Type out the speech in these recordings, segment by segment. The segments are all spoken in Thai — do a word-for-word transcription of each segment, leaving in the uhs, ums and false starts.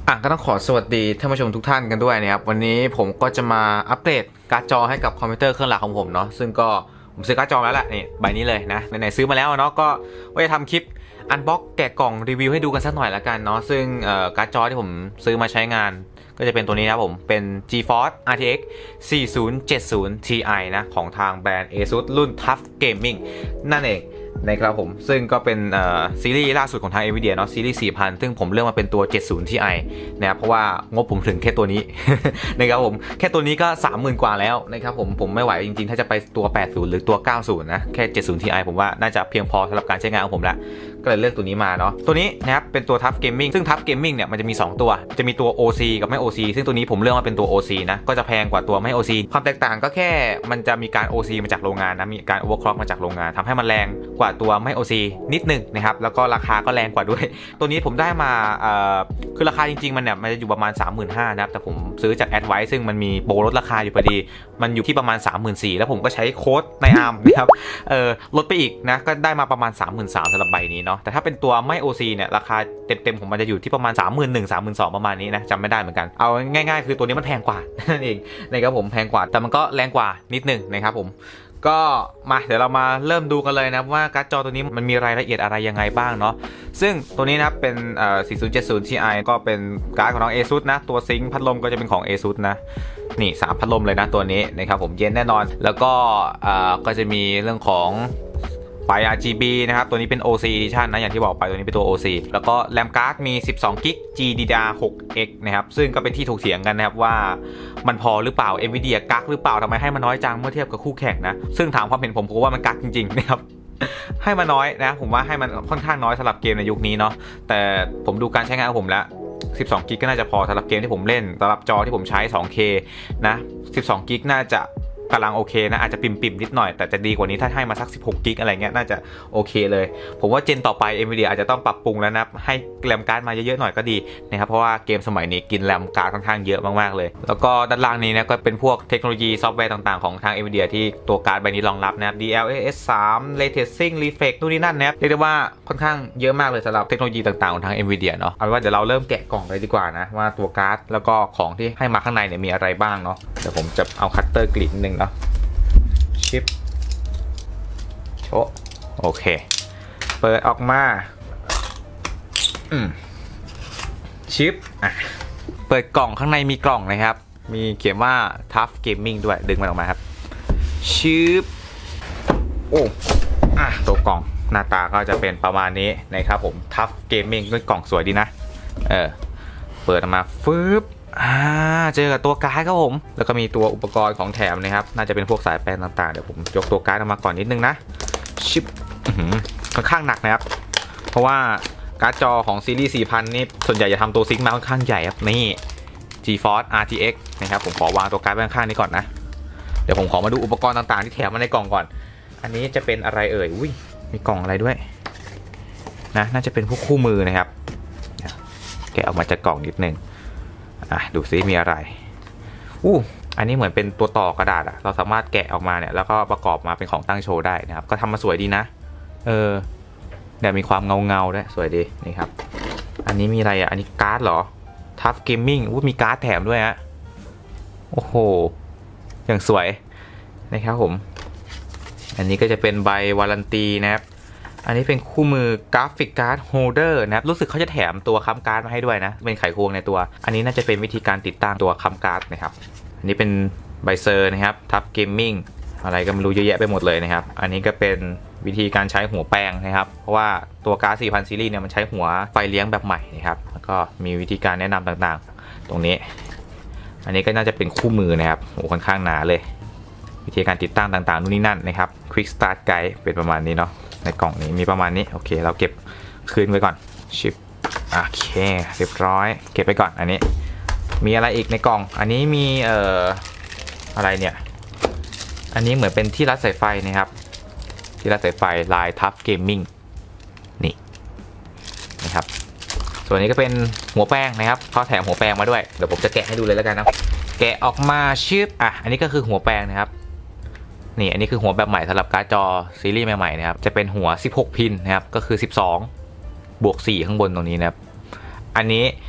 อ่ะก็ต้องขอสวัสดีท่านผู้ชมทุกท่านกันด้วยนะครับวันนี้ผมก็จะมาอัปเดตการ์ดจอให้กับคอมพิวเตอร์เครื่องหลักของผมเนาะซึ่งก็ผมซื้อการ์ดจอแล้วแหละนี่ใบนี้เลยนะไหนๆซื้อมาแล้วเนาะก็ว่าจะทำคลิปอันบ็อกแกะกล่องรีวิวให้ดูกันสักหน่อยละกันเนาะซึ่งการ์ดจอที่ผมซื้อมาใช้งานก็จะเป็นตัวนี้นะผมเป็น GeForce อาร์ ที เอ็กซ์ สี่ศูนย์เจ็ดศูนย์ ที ไอ นะของทางแบรนด์ ASUS รุ่น Tough Gaming นั่นเองนะครับผมซึ่งก็เป็นซีรีส์ล่าสุดของทาง Nvidia เนาะซีรีส์ สี่พัน ซึ่งผมเลือกมาเป็นตัว เจ็ดศูนย์ ที ไอ นะครับเพราะว่างบผมถึงแค่ตัวนี้ นะครับผมแค่ตัวนี้ก็ สามหมื่น กว่าแล้วนะครับผมผมไม่ไหวจริงๆถ้าจะไปตัว แปดสิบ หรือตัว เก้าสิบ นะแค่ เจ็ดศูนย์ ที ไอ ผมว่าน่าจะเพียงพอสำหรับการใช้งานของผมแล้วก็เลยเลือกตัวนี้มาเนาะตัวนี้นะครับเป็นตัว Tough Gaming ซึ่ง Tough Gaming เนี่ยมันจะมีสองตัวจะมีตัว โอ ซี กับไม่ โอ ซี ซึ่งตัวนี้ผมเลือกมาเป็นตัว โอ ซี นะก็จะแพงกว่าตัวไม่ โอ ซี ความแตกต่างก็แค่มันจะมีการ โอ ซี มาจากโรงงานนะมีการ overclock มาจากโรงงานทำให้มันแรงกว่าตัวไม่ โอ ซี นิดนึงนะครับแล้วก็ราคาก็แรงกว่าด้วยตัวนี้ผมได้มาเอ่อคือราคาจริงๆมันเนี่ยมันจะอยู่ประมาณ สามหมื่นห้าพัน นะครับแต่ผมซื้อจาก Advice ซึ่งมันมีโปรลดราคาอยู่พอดีมันอยู่ที่ประมาณ สามหมื่นสี่พัน แล้วผมก็ใช้โค้ดใน อาร์ม นะครับเออลดไปอีกนะก็ได้มาประมาณ สามหมื่นสามพัน สำหรับใบนี้เนาะแต่ถ้าเป็นตัวไม่ โอ ซี เนี่ยราคาเต็มๆของมันจะอยู่ที่ประมาณ สามหมื่นหนึ่งพัน สามหมื่นสองพัน ประมาณนี้นะจำไม่ได้เหมือนกันเอาง่ายๆคือตัวนี้มันแพงกว่านั่นเองนะครับผมแพงกว่าแต่มันก็แรงกว่านิดนึงนะครับผมก็มาเดี๋ยวเรามาเริ่มดูกันเลยนะว่าการ์ดจอตัวนี้มันมีรายละเอียดอะไรยังไงบ้างเนาะซึ่งตัวนี้นะเป็นเอ่อ สี่ศูนย์เจ็ดศูนย์ ที ไอ ก็เป็นการ์ดของน้อง ASUS นะตัวซิงค์พัดลมก็จะเป็นของ ASUS นะนี่สามพัดลมเลยนะตัวนี้นะครับผมเย็นแน่นอนแล้วก็เอ่อก็จะมีเรื่องของไฟ อาร์ จี บี นะครับตัวนี้เป็น โอ ซี Edition นะอย่างที่บอกไปตัวนี้เป็นตัว โอ ซี แล้วก็แรมการ์ดมี สิบสองกิกะ จี ดี ดี อาร์ หก เอ็กซ์ นะครับซึ่งก็เป็นที่ถกเถียงกันนะครับว่ามันพอหรือเปล่า Nvidia กักหรือเปล่าทำไมให้มันน้อยจังเมื่อเทียบกับคู่แข่งนะซึ่งถามความเห็นผมผมว่ามันกักจริงๆนะครับให้มันน้อยนะผมว่าให้มันค่อนข้างน้อยสำหรับเกมในยุคนี้เนาะแต่ผมดูการใช้งานของผมแล้วสิบสองกิกะก็น่าจะพอสำหรับเกมที่ผมเล่นสำหรับจอที่ผมใช้ สองเค นะสิบสองกิกะน่าจะกำลังโอเคนะอาจจะปิ่มๆนิดหน่อยแต่จะดีกว่านี้ถ้าให้มาสักสิบหกกิกะอะไรเงี้ยน่าจะโอเคเลยผมว่าเจนต่อไป Nvidia อาจจะต้องปรับปรุงแล้วนะให้แรมการ์ดมาเยอะๆหน่อยก็ดีนะครับเพราะว่าเกมสมัยนี้กินแรมการ์ดค่อนข้างเยอะมากๆเลยแล้วก็ด้านล่างนี้นะก็เป็นพวกเทคโนโลยีซอฟต์แวร์ต่างๆของทาง Nvidia ที่ตัวการ์ดใบนี้รองรับนะครับ ดี แอล เอส สาม Ray Tracing Reflex นู่นนี่นั่นนะครับเรียกได้ว่าค่อนข้างเยอะมากเลยสำหรับเทคโนโลยีต่างๆของทาง Nvidia เนาะเอาเป็นว่าเดี๋ยวเราเริ่มแกะกล่องเลยดีกว่านะว่าตัวการ์ดแล้วก็ของที่ให้มาข้างในเนี่ยมีอะไรบ้างเนาะเดี๋ยวผมจะเอาคัตเตอร์กรีดนิดนึงเนาะชิปโชโอเคเปิดออกมาอืมชิปอ่ะเปิดกล่องข้างในมีกล่องนะครับมีเขียนว่า Tough Gaming ด้วยดึงมันออกมาครับชิปโอ้อ่ะตัวกล่องหน้าตาก็จะเป็นประมาณนี้นะครับผม Tough Gaming ด้วยกล่องสวยดีนะเออเปิดออกมาฟึบอ่าเจอกับตัวการ์ดครับผมแล้วก็มีตัวอุปกรณ์ของแถมนะครับน่าจะเป็นพวกสายแปลงต่างๆเดี๋ยวผมยกตัวการ์ดออกมาก่อนนิดนึงนะชิปค่อนข้างหนักนะครับเพราะว่าการ์ดจอของซีรีส์ สี่พัน นี่ส่วนใหญ่จะทำตัวซิงค์มาค่อนข้างใหญ่ครับนี่ GeForce อาร์ ที เอ็กซ์ นะครับผมขอวางตัวการ์ดไว้ข้างๆนี้ก่อนนะเดี๋ยวผมขอมาดูอุปกรณ์ต่างๆที่แถมมาในกล่องก่อนอันนี้จะเป็นอะไรเอ่ยอุ้ยมีกล่องอะไรด้วยนะน่าจะเป็นพวกคู่มือนะครับแกะออกมาจากกล่องนิดนึงอ่ะดูซิมีอะไรอู้อันนี้เหมือนเป็นตัวต่อกระดาษอะเราสามารถแกะออกมาเนี่ยแล้วก็ประกอบมาเป็นของตั้งโชว์ได้นะครับก็ทำมาสวยดีนะเออเดี๋ยวมีความเงาเงาด้วยสวยดีนี่ครับอันนี้มีอะไรอะอันนี้การ์ดเหรอ Tough Gaming อู้มีการ์ดแถมด้วยฮะโอ้โหอย่างสวยนะครับผมอันนี้ก็จะเป็นใบวารันตีนะครับอันนี้เป็นคู่มือกราฟิกการ์ดโฮลเดอร์นะครับรู้สึกเขาจะแถมตัวค้ำการ์ดมาให้ด้วยนะเป็นไขควงในตัวอันนี้น่าจะเป็นวิธีการติดตั้งตัวค้ำการ์ดนะครับอันนี้เป็นใบเซอร์นะครับ Tough Gaming อะไรก็ไม่รู้เยอะแยะไปหมดเลยนะครับอันนี้ก็เป็นวิธีการใช้หัวแปลงนะครับเพราะว่าตัวการ์ด สี่พัน ซีรีส์เนี่ยมันใช้หัวไฟเลี้ยงแบบใหม่นะครับแล้วก็มีวิธีการแนะนำต่างๆตรงนี้อันนี้ก็น่าจะเป็นคู่มือนะครับโอ้ค่อนข้างหนาเลยวิธีการติดตั้งต่างๆนู่นนี่นั่นนะครับ Quick Start Guide เป็นประมาณนี้เนาะในกล่องนี้มีประมาณนี้โอเคเราเก็บคืนไว้ก่อนชิปโอเคเรียบร้อยเก็บไปก่อนอันนี้มีอะไรอีกในกล่องอันนี้มีเอ่ออะไรเนี่ยอันนี้เหมือนเป็นที่รัดสายไฟนะครับที่รัดสายไฟลาย Tough Gaming นี่นะครับส่วนนี้ก็เป็นหัวแป้งนะครับเขาแถมหัวแป้งมาด้วยเดี๋ยวผมจะแกะให้ดูเลยแล้วกันนะแกะออกมาชิปอ่ะอันนี้ก็คือหัวแป้งนะครับนี่อันนี้คือหัวแบบใหม่สำหรับการ์ดจอซีรีส์ใหม่ๆนะครับจะเป็นหัวสิบหกพินนะครับก็คือสิบสองบวกสี่ข้างบนตรงนี้นะครับอันนี้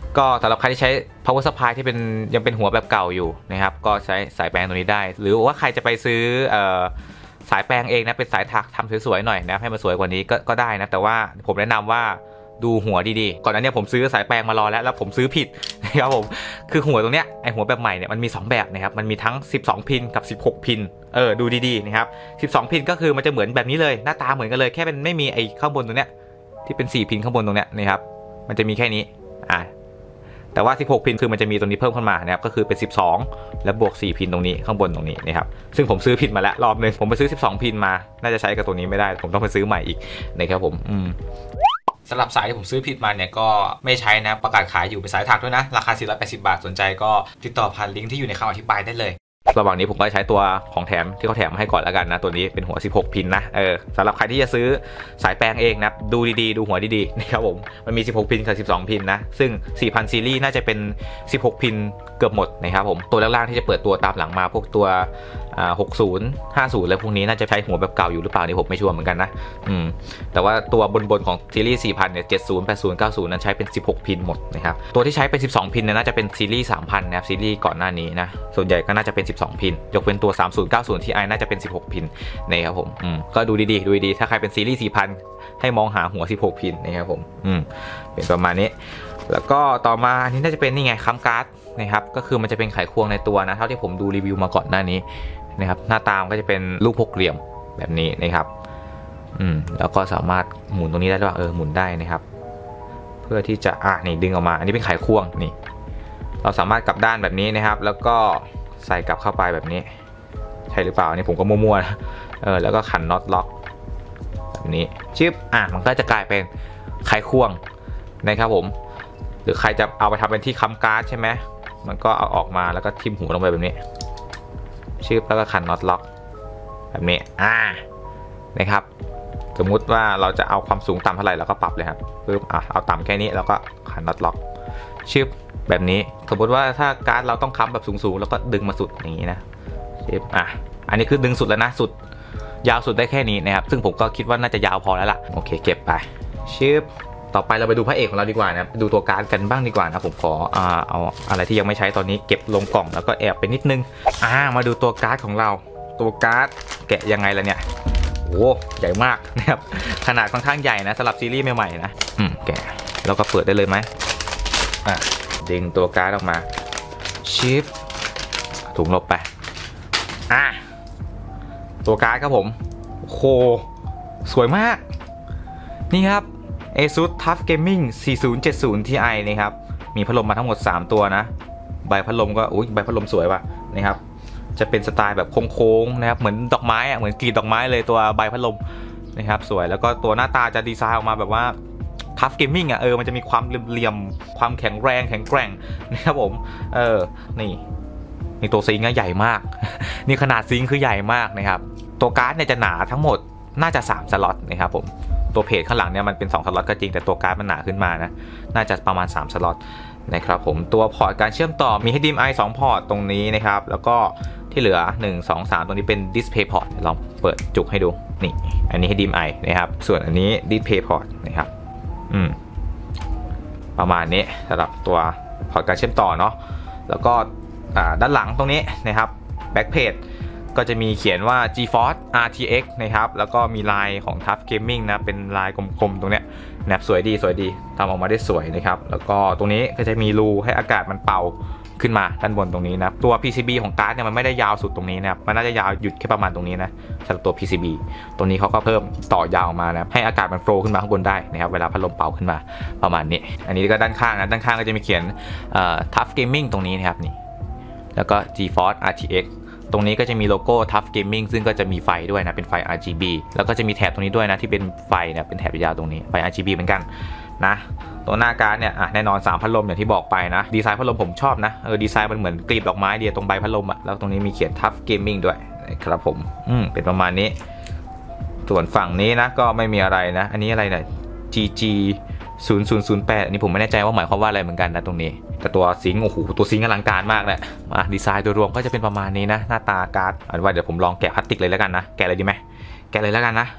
ก็สำหรับใครที่ใช้ power supply ที่เป็นยังเป็นหัวแบบเก่าอยู่นะครับก็ใช้สายแปลงตัวนี้ได้หรือว่าใครจะไปซื้อสายแปลงเองนะเป็นสายถักทำสวยๆหน่อยนะให้มันสวยกว่านี้ก็ก็ได้นะแต่ว่าผมแนะนำว่าดูหัวดีๆก่อนหน้านี้ผมซื้อสายแปลงมารอแล้วแล้วผมซื้อผิดนะครับผมคือหัวตรงเนี้ยไอหัวแบบใหม่เนี่ยมันมีสองแบบนะครับมันมีทั้งสิบสองพินกับสิบหกพินเออดูดีๆนะครับสิบสองพินก็คือมันจะเหมือนแบบนี้เลยหน้าตาเหมือนกันเลยแค่เป็นไม่มีไอข้างบนตรงเนี้ยที่เป็นสี่พินข้างบนตรงเนี้ยนะครับมันจะมีแค่นี้อ่าแต่ว่าสิบหกพินคือมันจะมีตรงนี้เพิ่มขึ้นมานะครับก็คือเป็นสิบสองแล้วบวกสี่พินตรงนี้ข้างบนตรงนี้นะครับซึ่งผมซื้อผิดมาแล้วรอบนึงผมไปซื้อสิบสองพินมาน่าจะใช้กับตัวนี้ไม่ได้ผมต้องไปซื้อใหม่อีกนะครับผมอืมสำหรับสายที่ผมซื้อผิดมาเนี่ยก็ไม่ใช้นะประกาศขายอยู่เป็นสายถักด้วยนะราคาสี่ร้อยแปดสิบบาทสนใจก็ติดต่อผ่านลิงก์ที่อยู่ในคำอธิบายได้เลยระหว่างนี้ผมก็ใช้ตัวของแถมที่เขาแถมมาให้ก่อนแล้วกันนะตัวนี้เป็นหัวสิบหกพินนะเออสำหรับใครที่จะซื้อสายแปลงเองนะดูดีๆดูหัวดีๆนะครับผมมันมีสิบหกพินกับสิบสองพินนะซึ่ง สี่พัน ซีรีส์น่าจะเป็นสิบหกพินเกือบหมดนะครับผมตัวล่างๆที่จะเปิดตัวตามหลังมาพวกตัวหกสิบ ห้าสิบแล้วพวกนี้น่าจะใช้หัวแบบเก่าอยู่หรือเปล่านี่ผมไม่ชัวร์เหมือนกันนะอืมแต่ว่าตัวบนๆของซีรีส์ สี่พัน เนี่ย เจ็ดสิบ แปดสิบ เก้าสิบ นั้นใช้เป็นสิบหกพินหมดนะครับตัวที่ใช้เป็นสิบสองพินเนี่ยน่าจะเป็นซีรีส์ สามพัน นะครับซีรีส์ก่อนหน้านี้นะส่วนใหญ่ก็น่าจะเป็นสิบสองพินยกเว้นตัว สามสิบ เก้าสิบ ที่ไอน่าจะเป็นสิบหกพินนะครับผมอืมก็ดูดีๆดูดีๆถ้าใครเป็นซีรีส์ สี่พัน ให้มองหาหัวสิบหกพินนะครับผมอืมเป็นประมาณนี้แล้วก็ต่อมาอันนี้น่าจะเป็นนี่ไงค้ำการ์ดนะครับก็คือมันจะเป็นไขควงในตัวนะเท่าที่ผมดูรีวิวมาก่อนหน้านี้นะครับหน้าตามันก็จะเป็นลูกหกเหลี่ยมแบบนี้นะครับอืมแล้วก็สามารถหมุนตรงนี้ได้ด้วยเออหมุนได้นะครับเพื่อที่จะอ่ะนี่ดึงออกมาอันนี้เป็นไขควงนี่เราสามารถกลับด้านแบบนี้นะครับแล้วก็ใส่กลับเข้าไปแบบนี้ใช่หรือเปล่านี่ผมก็มั่วๆนะเออแล้วก็ขันน็อตล็อกแบบนี้ชิปอ่ะมันก็จะกลายเป็นไขควงนะครับผมหรือใครจะเอาไปทำเป็นที่ค้ำการ์ดใช่ไหมมันก็เอาออกมาแล้วก็ทิ่มหัวลงไปแบบนี้ชิปแล้วก็ขันน็อตล็อกแบบนี้อ่านะครับสมมุติว่าเราจะเอาความสูงต่ำเท่าไหร่เราก็ปรับเลยครับปึ๊บอ่ะเอาต่ำแค่นี้แล้วก็ขันน็อตล็อกชิปแบบนี้สมมติว่าถ้าการ์ดเราต้องค้ำแบบสูงๆแล้วก็ดึงมาสุดอย่างนี้นะชิปอ่ะอันนี้คือดึงสุดแล้วนะสุดยาวสุดได้แค่นี้นะครับซึ่งผมก็คิดว่าน่าจะยาวพอแล้วล่ะโอเคเก็บไปชิปต่อไปเราไปดูพระเอกของเราดีกว่านะดูตัวการ์ดกันบ้างดีกว่านะผมขออ่าเอาอะไรที่ยังไม่ใช้ตอนนี้เก็บลงกล่องแล้วก็แอบไปนิดนึงอ่ามาดูตัวการ์ดของเราตัวการ์ดแกะยังไงล่ะเนี่ยโอ้ใหญ่มากนะครับขนาดค่อนข้างใหญ่นะสำหรับซีรีส์ใหม่ๆนะอืมแกะแล้วก็เปิดได้เลยไหมอ่ะดึงตัวการ์ดออกมาชิปถุงลบไปอ่ะตัวการ์ดครับผมโหสวยมากนี่ครับ ASUS ทัฟ Gaming สี่ศูนย์เจ็ดศูนย์ ที ไอ นะครับมีพัดลมมาทั้งหมดสามตัวนะใบพัดลมก็อุ้ยใบพัดลมสวยว่ะนะครับจะเป็นสไตล์แบบโค้งๆนะครับเหมือนดอกไม้อะเหมือนกรีดดอกไม้เลยตัวใบพัดลมนะครับสวยแล้วก็ตัวหน้าตาจะดีไซน์ออกมาแบบว่าทัฟ Gaming อ่ะเออมันจะมีความเหลี่ยมๆความแข็งแรงแข็งแกร่งนะครับผมเออนี่นี่ตัวซิงค์ใหญ่มากนี่ขนาดซิงค์คือใหญ่มากนะครับตัวการ์ดเนี่ยจะหนาทั้งหมดน่าจะสามสล็อตนะครับผมตัวเพจข้างหลังเนี่ยมันเป็นสองสล็อตก็จริงแต่ตัวการ์ดมันหนาขึ้นมานะน่าจะประมาณสามสล็อตนะครับผมตัวพอร์ตการเชื่อมต่อมี เอช ดี เอ็ม ไอ สองพอร์ตตรงนี้นะครับแล้วก็ที่เหลือหนึ่ง สอง สามตรงนี้เป็น Display Port ลองเปิดจุกให้ดูนี่อันนี้ เอช ดี เอ็ม ไอ นะครับส่วนอันนี้ Display Port นะครับอืมประมาณนี้สำหรับตัวพอร์ตการเชื่อมต่อเนาะแล้วก็ด้านหลังตรงนี้นะครับ Backplateก็จะมีเขียนว่า GeForce อาร์ ที เอ็กซ์ นะครับแล้วก็มีลายของ ทัฟ Gaming นะเป็นลายกลมๆตรงเนี้ยแนบสวยดีสวยดีทำออกมาได้สวยนะครับแล้วก็ตรงนี้ก็จะมีรูให้อากาศมันเป่าขึ้นมาด้านบนตรงนี้นะตัว พี ซี บี ของการ์ดเนี่ยมันไม่ได้ยาวสุดตรงนี้นะครับมันน่าจะยาวหยุดแค่ประมาณตรงนี้นะสำหรับตัว พี ซี บี ตรงนี้เขาก็เพิ่มต่อยาวออกมานะให้อากาศมันโฟลว์ขึ้นมาข้างบนได้นะครับเวลาพัดลมเป่าขึ้นมาประมาณนี้อันนี้ก็ด้านข้างนะด้านข้างก็จะมีเขียนทัฟ Gaming ตรงนี้นะครับนี่แล้วก็ GeForce อาร์ ที เอ็กซ์ตรงนี้ก็จะมีโลโก้ ทัฟ Gaming ซึ่งก็จะมีไฟด้วยนะเป็นไฟ อาร์ จี บี แล้วก็จะมีแถบตรงนี้ด้วยนะที่เป็นไฟเนี่ยเป็นแถบยาวตรงนี้ไฟ อาร์ จี บี เหมือนกันนะตัวหน้าการ์ดเนี่ยอ่ะแน่นอนสามพัดลมอย่างที่บอกไปนะดีไซน์พัดลมผมชอบนะเออดีไซน์มันเหมือนกลีบดอกไม้เดียวตรงใบพัดลมอ่ะแล้วตรงนี้มีเขียน ทัฟ Gaming ด้วยครับผมอืมเป็นประมาณนี้ส่วนฝั่งนี้นะก็ไม่มีอะไรนะอันนี้อะไรเนี่ย จี จี ศูนย์ ศูนย์ ศูนย์ แปด อันนี้ผมไม่แน่ใจว่าหมายความว่าอะไรเหมือนกันนะตรงนี้แต่ตัวซิงค์โอ้โหตัวซิงค์อลังการมากแหละอ่ะดีไซน์โดยรวมก็จะเป็นประมาณนี้นะหน้าตาการ์ดอันว่าเดี๋ยวผมลองแกะพลาสติกเลยแล้วกันนะแกะเลยดีไหมแกะเลยแล้วกันนะ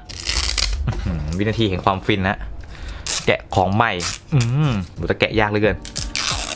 วินาทีแห่งความฟินนะแกะของใหม่อืมดูจะแกะยากเหลือเกิน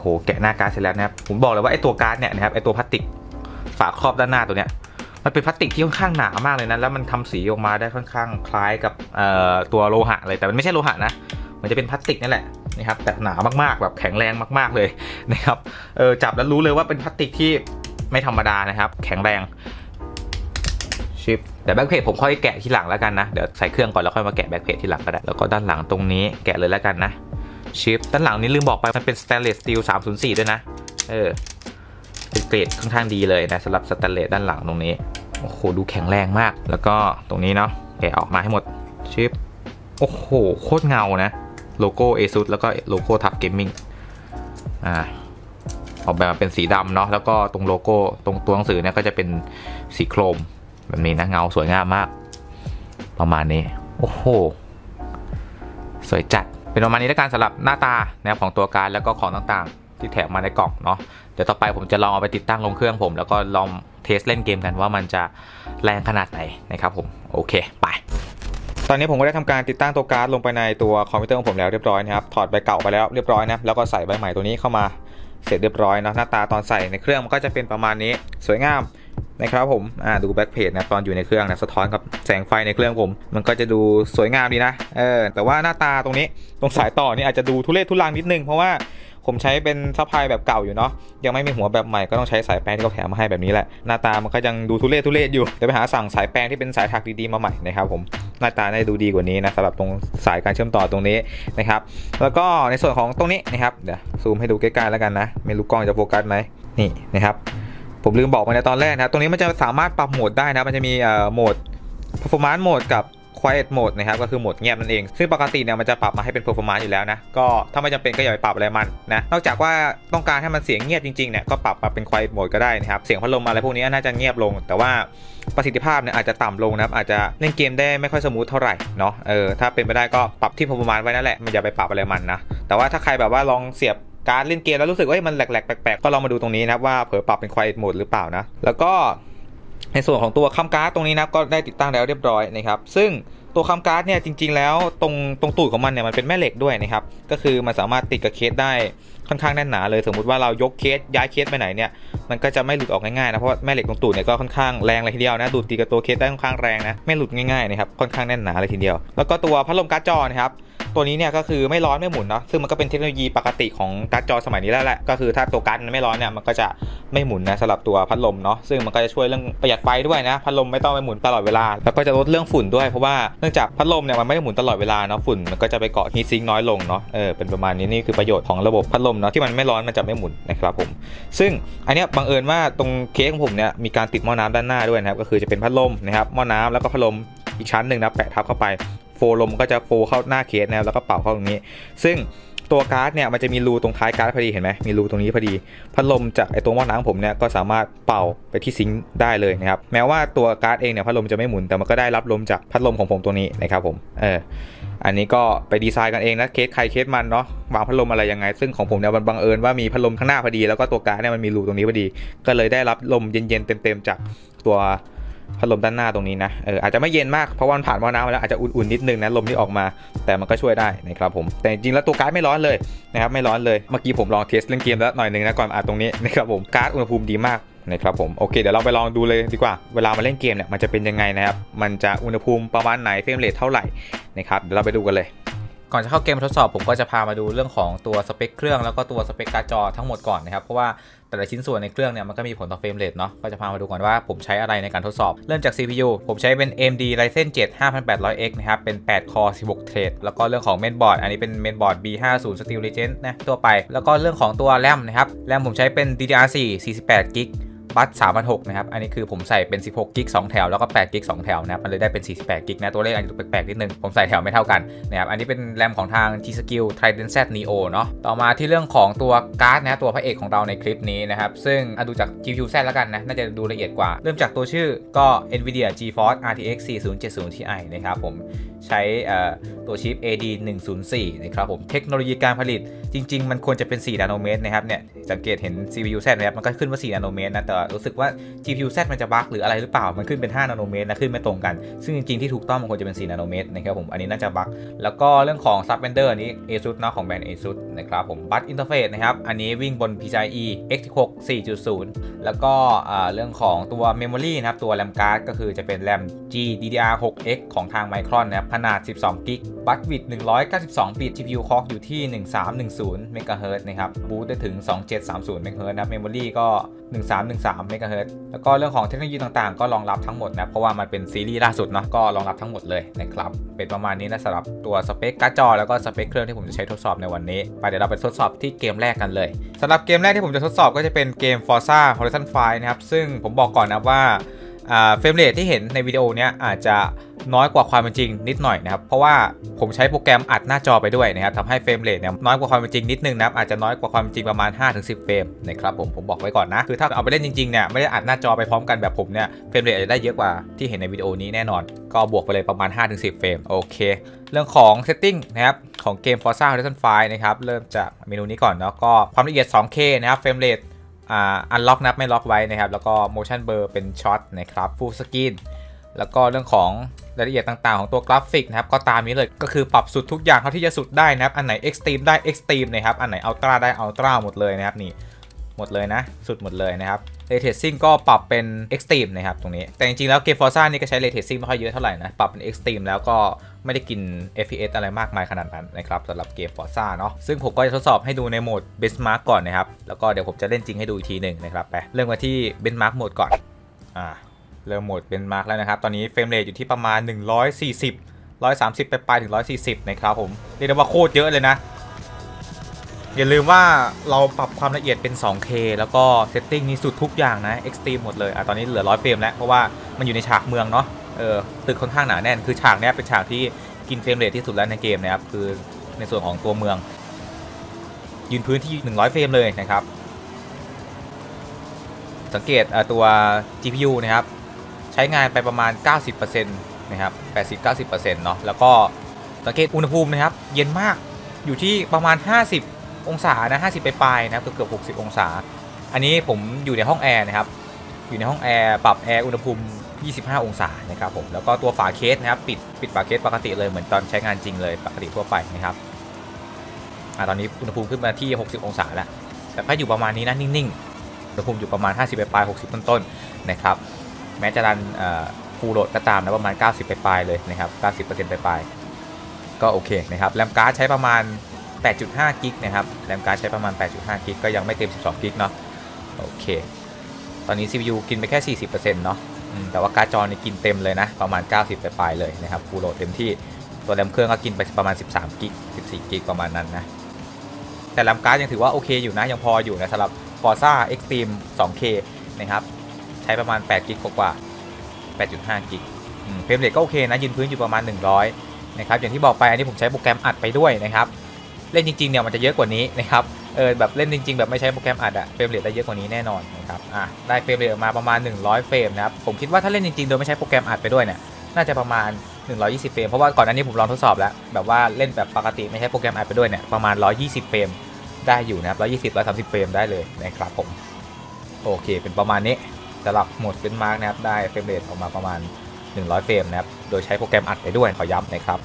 แกะหน้าการ์ดเสร็จแล้วนะครับผมบอกเลยว่าไอ้ตัวการ์ดเนี่ยนะครับไอ้ตัวพลาสติกฝาครอบด้านหน้าตัวเนี้ยมันเป็นพลาสติกที่ค่อนข้างหนามากเลยนะแล้วมันทำสีออกมาได้ค่อนข้างคล้ายกับตัวโลหะเลยแต่มันไม่ใช่โลหะนะมันจะเป็นพลาสติกนั่นแหละนะครับแต่หนามากๆแบบแข็งแรงมากๆเลยนะครับเออจับแล้วรู้เลยว่าเป็นพลาสติกที่ไม่ธรรมดานะครับแข็งแรงชิปแต่แบ็คเพจผมค่อยแกะที่หลังแล้วกันนะเดี๋ยวใส่เครื่องก่อนแล้วค่อยมาแกะแบ็คเพจที่หลังก็ได้แล้วก็ด้านหลังตรงนี้แกะเลยแล้วกันนะชิปด้านหลังนี้ลืมบอกไปมันเป็นสแตนเลสสตีลสามศูนย์สี่ด้วยนะเออเป็นเกรดค่อนข้างดีเลยนะสำหรับสแตนเลสด้านหลังตรงนี้โอ้โหดูแข็งแรงมากแล้วก็ตรงนี้เนาะแกะออกมาให้หมดชิปโอ้โหโคตรเงานะโลโก้ ASUS แล้วก็โลโก้ทับเกมมิ่งอ่าออกแบบมาเป็นสีดำเนาะแล้วก็ตรงโลโก้ตรงตัวหนังสือเนี่ยก็จะเป็นสีโครมแบบนี้นะเงาสวยงามมากประมาณนี้โอ้โหสวยจัดเป็นประมาณนี้แล้วกันสำหรับหน้าตานะครับของตัวการแล้วก็ของต่างๆที่แถมมาในกล่องเนาะเดี๋ยวต่อไปผมจะลองเอาไปติดตั้งลงเครื่องผมแล้วก็ลองเทสเล่นเกมกันว่ามันจะแรงขนาดไหนนะครับผมโอเคไปตอนนี้ผมก็ได้ทำการติดตั้งตัวการ์ดลงไปในตัวคอมพิวเตอร์ของผมแล้วเรียบร้อยนะครับถอดใบเก่าไปแล้วเรียบร้อยนะแล้วก็ใส่ใบใหม่ตัวนี้เข้ามาเสร็จเรียบร้อยเนาะหน้าตาตอนใส่ในเครื่องมันก็จะเป็นประมาณนี้สวยงามนะครับผมอ่าดูแบ็คเพจนะตอนอยู่ในเครื่องนะสะท้อนกับแสงไฟในเครื่องผมมันก็จะดูสวยงามดีนะเออแต่ว่าหน้าตาตรงนี้ตรงสายต่อนี่อาจจะดูทุเรศทุรังนิดนึงเพราะว่าผมใช้เป็นซัพพลายแบบเก่าอยู่เนาะยังไม่มีหัวแบบใหม่ก็ต้องใช้สายแปลงที่เขาแถมมาให้แบบนี้แหละหน้าตามันก็ยังดูทุเรศทุเรศอยู่จะไปหาสั่งสายแปลงที่เป็นสายถักดีๆมาใหม่นะครับผมหน้าตาได้ดูดีกว่านี้นะสำหรับตรงสายการเชื่อมต่อตรงนี้นะครับแล้วก็ในส่วนของตรงนี้นะครับเดี๋ยวซูมให้ดูใกล้ๆแล้วกันนะไม่รู้กล้องจะโฟกัสไหมนี่นะครับผมลืมบอกไปในตอนแรกนะตรงนี้มันจะสามารถปรับโหมดได้นะมันจะมีโหมด performance mode กับ quiet mode นะครับก็คือโหมดเงียบนั่นเองซึ่งปกติเนี่ยมันจะปรับมาให้เป็น performance อยู่แล้วนะก็ถ้าไม่จำเป็นก็อย่าไปปรับอะไรมันนะนอกจากว่าต้องการให้มันเสียงเงียบจริงๆเนี่ยก็ปรับมาเป็น quiet mode ก็ได้นะครับเสียงพัดลมอะไรพวกนี้น่าจะเงียบลงแต่ว่าประสิทธิภาพเนี่ยอาจจะต่ำลงนะครับอาจจะเล่นเกมได้ไม่ค่อยสมูทเท่าไหร่เนาะเออถ้าเป็นไปได้ก็ปรับที่ performance ไว้นั่นแหละมันอย่าไปปรับอะไรมันนะแต่ว่าถ้าใครแบบว่าลองเสียบการเล่นเกมแล้วรู้สึกว่ามันแหลกๆแปลกๆก็ลองมาดูตรงนี้นะครับว่าเผลอปรับเป็น quiet mode หรือเปล่านะแล้วก็ในส่วนของตัวคำการ์ดตรงนี้นะก็ได้ติดตั้งแล้วเรียบร้อยนะครับซึ่งตัวคำการ์ดเนี่ยจริงๆแล้วตรงตรงตูดของมันเนี่ยมันเป็นแม่เหล็กด้วยนะครับก็คือมันสามารถติดกับเคสได้ค่อนข้างแน่นหนาเลยสมมุติว่าเรายกเคสย้ายเคสไปไหนเนี่ยมันก็จะไม่หลุดออกง่ายๆนะเพราะว่าแม่เหล็กตรงตูดเนี่ยก็ค่อนข้างแรงเลยทีเดียวนะดูดตีกับตัวเคสได้ค่อนข้างแรงนะไม่หลุดง่ายๆนะครับค่อนข้างแน่นหนาเลยทีเดียวแล้วก็ตัวพัดลมการ์ดจอนะครับตัวนี้เนี่ยก็คือไม่ร้อนไม่หมุนเนาะซึ่งมันก็เป็นเทคโนโลยีปกติของการ์ดจอสมัยนี้แล้วแหละก็คือถ้าตัวการ์ดมันไม่ร้อนเนี่ยมันก็จะไม่หมุนนะสำหรับตัวพัดลมเนาะซึ่งมันก็จะช่วยเรื่องประหยัดไฟด้วยนะพัดลมไม่ต้องไปหมุนตลอดเวลาแล้วก็จะลดเรื่องฝุ่นด้วยเพราะว่าเนื่องจากพัดลมเนี่ยมันไม่ได้หมุนตลอดเวลาเนาะฝุ่นมันก็จะไปเกาะฮีทซิงค์น้อยลงเนาะเออเป็นประมาณนี้นี่คือประโยชน์ของระบบพัดลมเนาะที่มันไม่ร้อนมันจะไม่หมุนนะครับผมซึ่งอันนี้บังเอิญว่าตรงเคสของผมเนี่ยมีการติดหม้อน้ำด้านหน้าด้วยนะครับก็คือจะเป็นพัดลมนะครับหม้อน้ำแล้วก็พัดลมอีกชั้นหนึ่งนะแปะทับเข้าไปโฟลมก็จะโฟเข้าหน้าเคสนะแล้วก็เป่าเข้าตรงนี้ซึ่งตัวการ์ดเนี่ยมันจะมีรูตรงท้ายการ์ดพอดีเห็นไหมมีรูตรงนี้พอดีพัดลมจากไอตัวหม้อน้ำผมเนี่ยก็สามารถเป่าไปที่ซิงค์ได้เลยนะครับแม้ว่าตัวการ์ดเองเนี่ยพัดลมจะไม่หมุนแต่มันก็ได้รับลมจากพัดลมของผมตัวนี้นะครับผมเอออันนี้ก็ไปดีไซน์กันเองนะเคสใครเคสมันเนาะวางพัดลมอะไรยังไงซึ่งของผมเนี่ยมันบังเอิญว่ามีพัดลมข้างหน้าพอดีแล้วก็ตัวการ์ดเนี่ยมันมีรูตรงนี้พอดีก็เลยได้รับลมเย็นๆเต็มๆจากตัวพัดลมด้านหน้าตรงนี้นะเอออาจจะไม่เย็นมากเพราะว่ามันผ่านหม้อน้ำมาแล้วอาจจะอุ่นๆนิดนึงนะลมที่ออกมาแต่มันก็ช่วยได้นะครับผมแต่จริงๆแล้วตัวการ์ดไม่ร้อนเลยนะครับไม่ร้อนเลยเมื่อกี้ผมลองเทสเล่นเกมแล้วหน่อยนึงนะก่อนอ่านตรงนี้นะครับผมการ์ดอุณหภูมิดีมากนะครับผมโอเคเดี๋ยวเราไปลองดูเลยดีกว่าเวลามาเล่นเกมเนี่ยมันจะเป็นยังไงนะครับมันจะอุณหภูมิประมาณไหนเฟรมเรทเท่าไหร่นะครับเดี๋ยวเราไปดูกันเลยก่อนจะเข้าเกมทดสอบผมก็จะพามาดูเรื่องของตัวสเปคเครื่องแล้วก็ตัวสเปคการ์ดจอทั้งหมดก่อนนะครับเพราะว่าแต่ละชิ้นส่วนในเครื่องเนี่ยมันก็มีผลต่อเฟรมเรทเนาะก็จะพามาดูก่อนว่าผมใช้อะไรในการทดสอบเริ่มจาก ซี พี ยู ผมใช้เป็น เอ็ม ดี Ryzen เจ็ด ห้าพันแปดร้อย เอ็กซ์ นะครับเป็นแปดคอร์ สิบหก เทรดแล้วก็เรื่องของเมนบอร์ดอันนี้เป็นเมนบอร์ด บี ห้าสิบ Steel Legend นะตัวไปแล้วก็เรื่องของตัวแรมนะครับแรมผมใช้เป็น ดี ดี อาร์ โฟร์ สี่สิบแปดกิกะไบต์บัส สามพันหกร้อย นะครับอันนี้คือผมใส่เป็นสิบหกกิกสองแถวแล้วก็แปดกิกสองแถวนะครับมันเลยได้เป็นสี่สิบแปดกิกนะตัวเลขอาจจะดูแปลกๆนิดนึงผมใส่แถวไม่เท่ากันนะครับอันนี้เป็นแรมของทาง G-Skill Trident Z Neo เนาะต่อมาที่เรื่องของตัวการ์ดนะตัวพระเอกของเราในคลิปนี้นะครับซึ่งดูจาก จี พี ยู Z แล้วกันนะน่าจะดูละเอียดกว่าเริ่มจากตัวชื่อก็ Nvidia GeForce อาร์ ที เอ็กซ์ สี่ศูนย์เจ็ดศูนย์ Ti นะครับผมใช้ตัวชิป เอ ดี หนึ่งศูนย์สี่ นะครับผมเทคโนโลยีการผลิตจริงๆมันควรจะเป็นสี่นาโนเมตรนะครับเนี่ยสังเกตเห็น ซี พี ยู Z นะครับมันก็ขึ้นว่าสี่นาโนเมตรนะแต่รู้สึกว่า จี พี ยู Z มันจะบั๊กหรืออะไรหรือเปล่ามันขึ้นเป็นห้านาโนเมตรนะขึ้นไม่ตรงกันซึ่งจริงๆที่ถูกต้องมันควรจะเป็นสี่นาโนเมตรนะครับผมอันนี้น่าจะบั๊กแล้วก็เรื่องของ Sub Render อันนี้ ASUS เนาะของแบรนด์ ASUS นะครับผม Bus Interface นะครับอันนี้วิ่งบน พี ซี ไอ อี เอ็กซ์ หก สี่จุดศูนย์ แล้วก็เรื่องของตัว Memory นะครับตัว RAM Card ก็คือจะเป็น RAM จี ดี ดี อาร์ หก เอ็กซ์ ของทาง Micron นะครับขนาดสิบสองกิก Bus Width หนึ่งร้อยเก้าสิบสอง บิต จี พี ยู Clock อยู่ที่หนึ่งสามหนึ่งศูนย์ เมกะเฮิรตซ์ นะครับ Boot ได้ถึงสองเจ็ดสามศูนย์ เมกะเฮิรตซ์ นะครับ Memory ก็หนึ่งสามหนึ่งสาม เมกะเฮิรตซ์ แล้วก็เรื่องของเทคโนโลยีต่างๆก็รองรับทั้งหมดนะเพราะว่ามันเป็นซีรีส์ล่าสุดเนาะก็รองรับทั้งหมดเลยนะครับเป็นประมาณนี้นะสำหรับตัวสเปคการ์ดจอแล้วก็สเปคเครื่องที่ผมจะใช้ทดสอบในวันนี้ไปเดี๋ยวเราไปทดสอบที่เกมแรกกันเลยสำหรับเกมแรกที่ผมจะทดสอบก็จะเป็นเกม Forza Horizon ไฟว์ นะครับซึ่งผมบอกก่อนนะว่าเฟรมเรทที่เห็นในวิดีโอนี้อาจจะน้อยกว่าความเป็นจริงนิดหน่อยนะครับเพราะว่าผมใช้โปรแกรมอัดหน้าจอไปด้วยนะครับทำให้เฟรมเรทเนี่ยน้อยกว่าความเป็นจริงนิดนึงนะครับอาจจะน้อยกว่าความเป็นจริงประมาณ ห้าถึงสิบ เฟรมนะครับผมผมบอกไว้ก่อนนะคือถ้าเอาไปเล่นจริงๆเนี่ยไม่ได้อัดหน้าจอไปพร้อมกันแบบผมเนี่ยเฟรมเรทอาจจะได้เยอะกว่าที่เห็นในวิดีโอนี้แน่นอนก็บวกไปเลยประมาณ ห้าถึงสิบ เฟรมโอเคเรื่องของ setting นะครับของเกม Forza Horizon ไฟว์ นะครับเริ่มจากเมนูนี้ก่อนเนาะก็ความละเอียด ทู เค นะครับเฟรมเรทอ่าอันล็อกนับไม่ล็อกไว้นะครับแล้วก็ motion blur เป็นช็อตนะครับ full screen แล้วก็เรื่องของรายละเอียดต่างๆของตัวกราฟิกนะครับก็ตามนี้เลยก็คือปรับสุดทุกอย่างเท่าที่จะสุดได้นะครับอันไหน extreme ได้ extreme นะครับอันไหน ultra ได้ ultra หมดเลยนะครับนี่หมดเลยนะสุดหมดเลยนะครับ ray tracing ก็ปรับเป็น extreme นะครับตรงนี้แต่จริงๆแล้วเกม Forza นี่ก็ใช้ ray tracing ไม่ค่อยเยอะเท่าไหร่นะปรับเป็น extreme แล้วก็ไม่ได้กิน เอฟ พี เอส อะไรมากมายขนาดนั้นนะครับสำหรับเกม Forza เนาะซึ่งผมก็จะทดสอบให้ดูในโหมด benchmark ก่อนนะครับแล้วก็เดี๋ยวผมจะเล่นจริงให้ดูอีกทีหนึ่งนะครับไปเริ่มกันที่ benchmark โหมดก่อนอ่าเริ่มโหมดเป็นมาร์กแล้วนะครับตอนนี้เฟรมเรทอยู่ที่ประมาณหนึ่งร้อยสี่สิบ หนึ่งร้อยสามสิบไปปลายถึงหนึ่งร้อยสี่สิบนะครับผมเรียกได้ว่าโคตรเยอะเลยนะอย่าลืมว่าเราปรับความละเอียดเป็น ทู เค แล้วก็เซตติ้งนี้สุดทุกอย่างนะเอ็กซ์ตรีมหมดเลยอ่ะตอนนี้เหลือหนึ่งร้อยเฟรมแล้วเพราะว่ามันอยู่ในฉากเมืองเนาะเออตึกค่อนข้างหนาแน่นคือฉากนี้เป็นฉากที่กินเฟรมเรทที่สุดแล้วในเกมนะครับคือในส่วนของตัวเมืองยืนพื้นที่หนึ่งร้อยเฟรมเลยนะครับสังเกตตัว จี พี ยู นะครับใช้งานไปประมาณ เก้าสิบเปอร์เซ็นต์ นะครับ แปดสิบถึงเก้าสิบเปอร์เซ็นต์ เนาะแล้วก็สังเกตอุณหภูมินะครับเย็นมากอยู่ที่ประมาณห้าสิบองศานะห้าสิบไปปลายนะครับเกือบๆหกสิบองศาอันนี้ผมอยู่ในห้องแอร์นะครับอยู่ในห้องแอร์ปรับแอร์อุณหภูมิยี่สิบห้าองศานะครับผมแล้วก็ตัวฝาเคสนะครับปิดปิดฝาเคสปกติเลยเหมือนตอนใช้งานจริงเลยปกติทั่วไปนะครับอ่าตอนนี้อุณหภูมิขึ้นมาที่หกสิบองศาแล้วแต่ก็อยู่ประมาณนี้นะนิ่งๆอุณหภูมิอยู่ประมาณห้าสิบไปปลายหกสิบต้นๆนะครับแม้จะรันฟูลโหลดก็ตามนะประมาณเก้าสิบไปปลายเลยนะครับ เก้าสิบเปอร์เซ็นต์ ไปปลายก็โอเคนะครับแรมการ์ดใช้ประมาณ แปดจุดห้า กิกนะครับแรมการ์ดใช้ประมาณ แปดจุดห้า กิกก็ยังไม่เต็มสิบสอง กิกเนาะโอเคตอนนี้ ซี พี ยู กินไปแค่ สี่สิบเปอร์เซ็นต์ เนาะแต่ว่าการ์ดจอนี่กินเต็มเลยนะประมาณเก้าสิบไปปลายเลยนะครับฟูลโหลดเต็มที่ตัวแรมเครื่องก็กินไปประมาณสิบสาม กิก สิบสี่ กิกประมาณนั้นนะแต่แรมการ์ดยังถือว่าโอเคอยู่นะยังพออยู่นะสำหรับ Forza Extreme ทู เค นะครับใช้ประมาณแปด กิกกว่า แปดจุดห้า กิกเฟรมเรทก็โอเคนะยืนพื้นอยู่ประมาณหนึ่งร้อยนะครับอย่างที่บอกไปอันนี้ผมใช้โปรแกรมอัดไปด้วยนะครับเล่นจริงๆเนี่ยมันจะเยอะกว่านี้นะครับเออแบบเล่นจริงๆแบบไม่ใช้โปรแกรมอัดอะเฟรมเรทได้เยอะกว่านี้แน่นอนนะครับอ่ะได้เฟรมเรทมาประมาณหนึ่งร้อยเฟรมนะครับผมคิดว่าถ้าเล่นจริงๆโดยไม่ใช้โปรแกรมอัดไปด้วยเนี่ยน่าจะประมาณหนึ่งร้อยยี่สิบเฟรมเพราะว่าก่อนหน้านี้ผมลองทดสอบแล้วแบบว่าเล่นแบบปกติไม่ใช้โปรแกรมอัดไปด้วยเนี่ยประมาณหนึ่งร้อยยี่สิบเฟรมได้อยู่นะครับหนึ่งร้อยยี่สิบ หนึ่งร้อยสามสิบเฟรมได้เลยนะครับผมโอเคเป็นประมาณนี้สำหรับโหมดเป็นมาร์กนะครับได้เฟรมเรทออกมาประมาณหนึ่งร้อยเฟรมนะครับโดยใช้โปรแกรมอัดไปด้วยขอย้ำนะครับ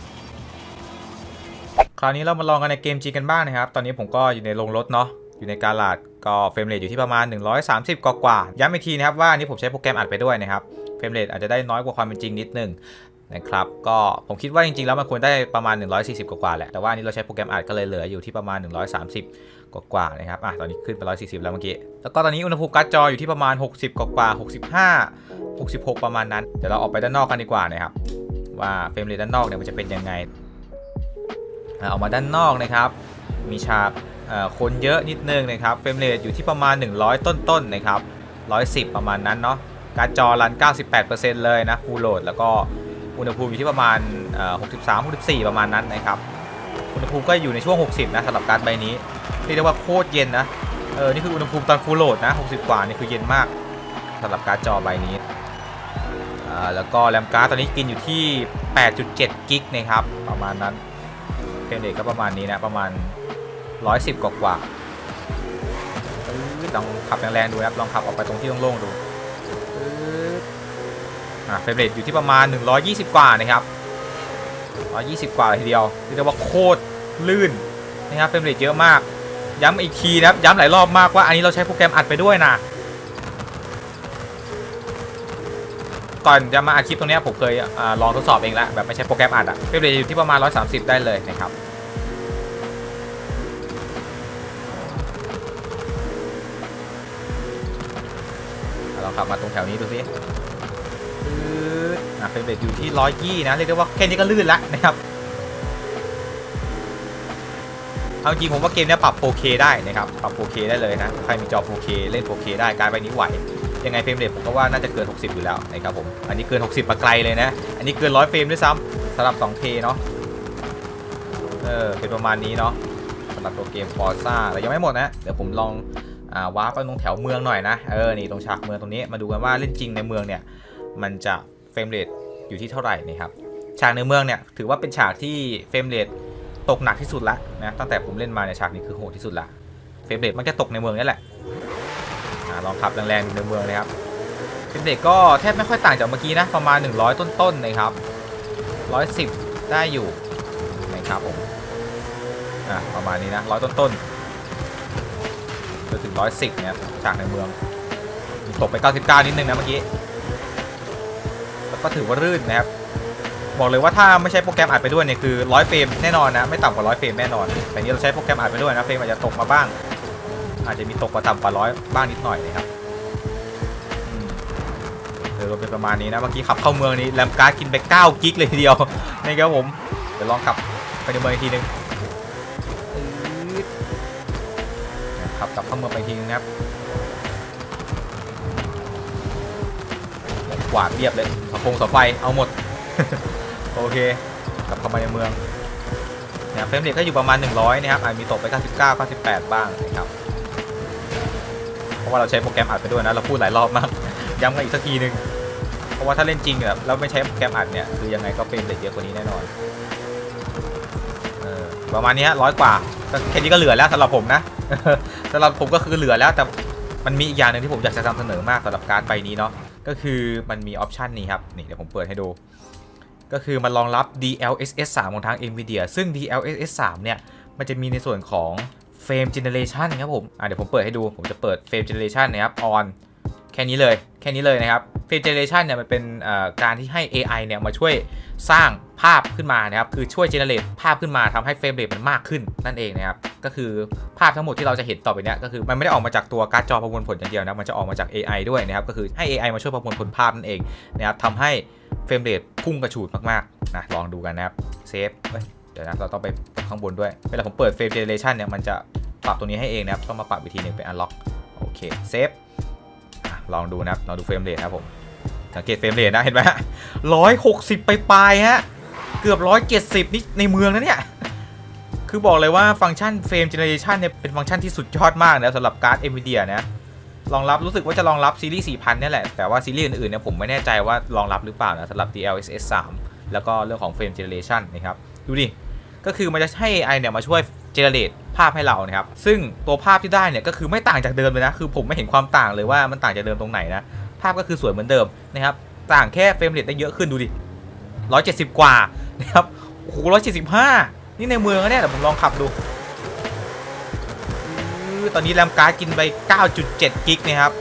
คราวนี้เรามาลองกันในเกมจริงกันบ้างนะครับตอนนี้ผมก็อยู่ในโรงรถเนาะอยู่ในการาดก็เฟรมเรทอยู่ที่ประมาณหนึ่งร้อยสามสิบกว่าๆย้ำอีกทีนะครับว่าอันนี้ผมใช้โปรแกรมอัดไปด้วยนะครับเฟรมเรทอาจจะได้น้อยกว่าความเป็นจริงนิดนึงนะครับก็ผมคิดว่าจริงๆแล้วมันควรได้ประมาณหนึ่งร้อยสี่สิบกว่าๆแหละแต่ว่าอันนี้เราใช้โปรแกรมอัดก็เลยเหลืออยู่ที่ประมาณหนึ่งร้อยสามสิบกว่าๆนะครับอ่ะตอนนี้ขึ้นไปหนึ่งร้อยสี่สิบแล้วเมื่อกี้แล้วก็ตอนนี้อุณหภูมิการ์ดจออยู่ที่ประมาณหกสิบกว่าๆหกสิบห้า หกสิบหกประมาณนั้นเดี๋ยวเราออกไปด้านนอกกันดีกว่านะครับว่าเฟรมเรทด้านนอกเนี่ยมันจะเป็นยังไงออกมาด้านนอกนะครับมีฉากคนเยอะนิดนึงนะครับเฟรมเรทอยู่ที่ประมาณหนึ่งร้อยต้นๆนะครับหนึ่งร้อยสิบประมาณนั้นเนาะการ์ดจอรัน เก้าสิบแปดเปอร์เซ็นต์ เลยนะฟูลโหลดแล้วก็อุณหภูมิอยู่ที่ประมาณหกสิบสาม หกสิบสี่ประมาณนั้นนะครับอุณหภูมิก็อยู่ในช่วงหกสิบนะสำหรับการ์ดใบนี้เรียกได้ว่าโคตรเย็นนะเออนี่คืออุณหภูมิตอนฟูลโหลดนะหกสิบกว่านี่คือเย็นมากสำหรับการ์ดจอใบนี้อ่าแล้วก็แรมการ์ดตอนนี้กินอยู่ที่ แปดจุดเจ็ด กิกนะครับประมาณนั้นเฟรมเรทก็ประมาณนี้นะประมาณหนึ่งร้อยสิบกว่าๆลองขับแรงๆดูนะครับลองขับออกไปตรงที่โล่งๆดูอ่าเฟรมเรทอยู่ที่ประมาณหนึ่งร้อยยี่สิบกว่านะครับหนึ่งร้อยยี่สิบกว่าทีเดียวเรียกว่าโคตรลื่นนะครับเฟรมเรทเยอะมากย้ำอีกทีนะครับย้ำหลายรอบมากว่าอันนี้เราใช้โปรแกรมอัดไปด้วยนะก่อนจะมาอัดคลิปตรงนี้ผมเคยอลองทดสอบเองแล้วแบบไม่ใช้โปรแกรมอัดอะเฟรมเรทอยู่ที่ประมาณหนึ่งร้อยสามสิบได้เลยนะครับลองขับมาตรงแถวนี้ดูสิเฟรมเรทอยู่ที่หนึ่งร้อยยี่สิบนะเรียกได้ว่าแค่นี้ก็ลื่นแล้วนะครับเอาจริงผมว่าเกมนี้ปรับ โฟร์เค ได้นะครับปรับ โฟร์เค ได้เลยนะใครมีจอ โฟร์เค เล่น โฟร์เค ได้การใบนี้ไหวยังไงเฟรมเรทผมก็ว่าน่าจะเกินหกสิบอยู่แล้วนะครับผมอันนี้เกินหกสิบมาไกลเลยนะอันนี้เกินหนึ่งร้อยเฟรมด้วยซ้ำสำหรับ ทู เค เนาะเออเป็นประมาณนี้เนาะสำหรับตัวเกม Forza แต่ยังไม่หมดนะเดี๋ยวผมลองอ่าวาร์ปไปตรงแถวเมืองหน่อยนะเออนี่ตรงฉากเมืองตรงนี้มาดูกันว่าเล่นจริงในเมืองเนี่ยมันจะเฟรมเรทอยู่ที่เท่าไหร่นะครับฉากในเมืองเนี่ยถือว่าเป็นฉากที่เฟรมเรทตกหนักที่สุดละนะตั้งแต่ผมเล่นมาในฉากนี้คือโหดที่สุดละเฟรมเรทมันจะตกในเมืองนี่แหละลองขับแรงๆในเมืองเลยครับเฟรมเรทก็แทบไม่ค่อยต่างจากเมื่อกี้นะประมาณหนึ่งร้อยต้นๆนะครับหนึ่งร้อยสิบได้อยู่นะครับผมอ่ะประมาณนี้นะร้อยต้นๆจนถึงหนึ่งร้อยสิบเนี่ยฉากในเมืองตกไปเก้าสิบเก้านิดนึงนะเมื่อกี้แล้วก็ถือว่ารื่นนะครับบอกเลยว่าถ้าไม่ใช้โปรแกรมอัดไปด้วยเนี่ยคือหนึ่งร้อยเฟรมแน่นอนนะไม่ต่ำกว่าหนึ่งร้อยเฟรมแน่นอนแต่นี้เราใช้โปรแกรมอัดไปด้วยนะเฟรมอาจจะตกมาบ้างอาจจะมีตกกว่าต่ำกว่าร้อยบ้างนิดหน่อยนะครับเออเป็นประมาณนี้นะเมื่อกี้ขับเข้าเมืองนี้แรมการ์ดกินไปเก้ากิกเลยทีเดียวนะครับผมเดี๋ยวลองขับไปในเมืองอีกทีนึงขับกลับเข้าเมืองไปทีนึงนะครับกวาดเรียบเลยเสาโครงเสาไฟเอาหมดโอเคกลับเข้ามาในเมืองเนี่ยเฟรมเรทก็อยู่ประมาณหนึ่งร้อยนะครับอาจมีตกไปเก้าสิบเก้า เก้าสิบแปดบ้างนะครับเพราะว่าเราใช้โปรแกรมอัดไปด้วยนะเราพูดหลายรอบมากย้ำกันอีกสักทีนึงเพราะว่าถ้าเล่นจริงแบบเราไม่ใช้โปรแกรมอัดเนี่ยคือยังไงก็เฟรมเรทเยอะกว่านี้แน่นอนเออประมาณนี้ร้อยกว่าแค่นี้ก็เหลือแล้วสำหรับผมนะสำหรับผมก็คือเหลือแล้วแต่มันมีอีกอย่างหนึ่งที่ผมอยากจะนำเสนอมากสำหรับการ์ดใบนี้เนาะก็คือมันมีออปชันนี้ครับนี่เดี๋ยวผมเปิดให้ดูก็คือมันรองรับ ดี แอล เอส เอส สาม ของทาง Nvidia ซึ่ง ดี แอล เอส เอส สาม เนี่ยมันจะมีในส่วนของ Frame Generation ครับผมอ่ะเดี๋ยวผมเปิดให้ดูผมจะเปิด Frame Generation นะครับ on แค่นี้เลยแค่นี้เลยนะครับ Frame Generation เนี่ยมันเป็นการที่ให้ เอ ไอ เนี่ยมาช่วยสร้างภาพขึ้นมานะครับคือช่วย generate ภาพขึ้นมาทำให้เฟรมเรทมันมากขึ้นนั่นเองนะครับก็คือภาพทั้งหมดที่เราจะเห็นต่อไปนี้ก็คือมันไม่ได้ออกมาจากตัวการ์ดจอประมวลผลอย่างเดียวนะมันจะออกมาจาก เอ ไอ ด้วยนะครับก็คือให้ เอ ไอ มาช่วยประมวลผลภาพนั่นเองนะครับทำให้เฟรมเรทพุ่งกระฉูดมากๆนะลองดูกันนะครับเซฟเดี๋ยวนะเราต้องไปข้างบนด้วยเวลาผมเปิด Frame Generation เนี่ยมันจะปรับตัวนี้ให้เองนะครับต้องมาปรับวิธีหนึ่งเป็น Unlock โอเคเซฟลองดูนะครับลองดูเฟรมเรทครับผมสังเกตเฟรมเรทนะเห็นไหมฮะร้อยหกสิบไปปลายฮะเกือบร้อยเจ็ดสิบนี่ในเมืองนะเนี่ยคือบอกเลยว่าฟังก์ชัน Frame Generation เนี่ยเป็นฟังก์ชันที่สุดยอดมากนะสำหรับการ์ด Nvidia นะรองรับรู้สึกว่าจะรองรับซีรีส์ สี่พัน นี่แหละแต่ว่าซีรีส์อื่นๆเนี่ยผมไม่แน่ใจว่ารองรับหรือเปล่านะสำหรับ ดี แอล เอส เอส สาม แล้วก็เรื่องของ Frame Generation นะครับดูดิก็คือมันจะให้ เอ ไอ เนี่ยมาช่วย generate ภาพให้เรานะครับซึ่งตัวภาพที่ได้เนี่ยก็คือไม่ต่างจากเดิมเลยนะคือผมไม่เห็นความต่างเลยว่ามันต่างจากเดิมตรงไหนนะภาพก็คือสวยเหมือนเดิมนะครับต่างแค่เฟรมเรทได้เยอะขึ้นดูดิหนึ่งร้อยเจ็ดสิบกว่านะครับโอ้โหหนึ่งร้อยเจ็ดสิบห้านี่ในเมืองนะเนี่ยแต่ผมลองขับดูตอนนี้แรมการ์ดกินไป เก้าจุดเจ็ด กิกนะครับ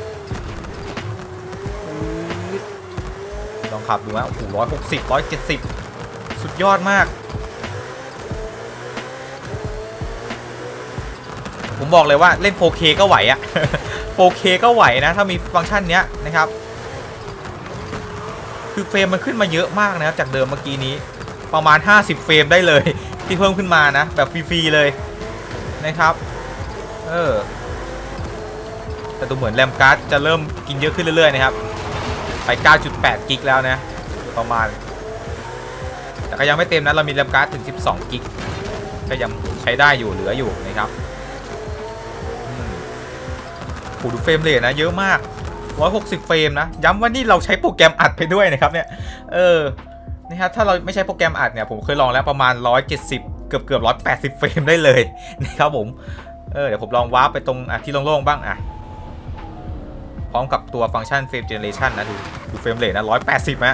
ลองขับดูนะโอ้โหหนึ่งร้อยหกสิบ หนึ่งร้อยเจ็ดสิบสุดยอดมากผมบอกเลยว่าเล่น โฟร์เค ก็ไหวอะ โฟร์เค ก็ไหวนะถ้ามีฟังก์ชันนี้นะครับคือเฟรมมันขึ้นมาเยอะมากนะครับจากเดิมเมื่อกี้นี้ประมาณห้าสิบเฟรมได้เลยที่เพิ่มขึ้นมานะแบบฟรีๆเลยนะครับเออแต่ดูเหมือนแรมการ์ดจะเริ่มกินเยอะขึ้นเรื่อยๆนะครับไป เก้าจุดแปด กิกแล้วนะประมาณแต่ก็ยังไม่เต็มนะเรามีแรมการ์ดถึงสิบสองกิกก็ยังใช้ได้อยู่เหลืออยู่นะครับโหดูเฟรมเรทนะเยอะมากร้อยหกสิบเฟรมนะย้ำว่านี่เราใช้โปรแกรมอัดไปด้วยนะครับเนี่ยเออนี่ฮะถ้าเราไม่ใช้โปรแกรมอัดเนี่ยผมเคยลองแล้วประมาณหนึ่งร้อยเจ็ดสิบเกือบเกือบหนึ่งร้อยแปดสิบเฟรมได้เลยนะครับผมเออเดี๋ยวผมลองวาร์ปไปตรงอ่ะที่โล่งๆบ้างอ่ะพร้อมกับตัวฟังก์ชันเฟรมเจเนเรชันนะดูดูเฟรมเรทนะหนึ่งร้อยแปดสิบฮะ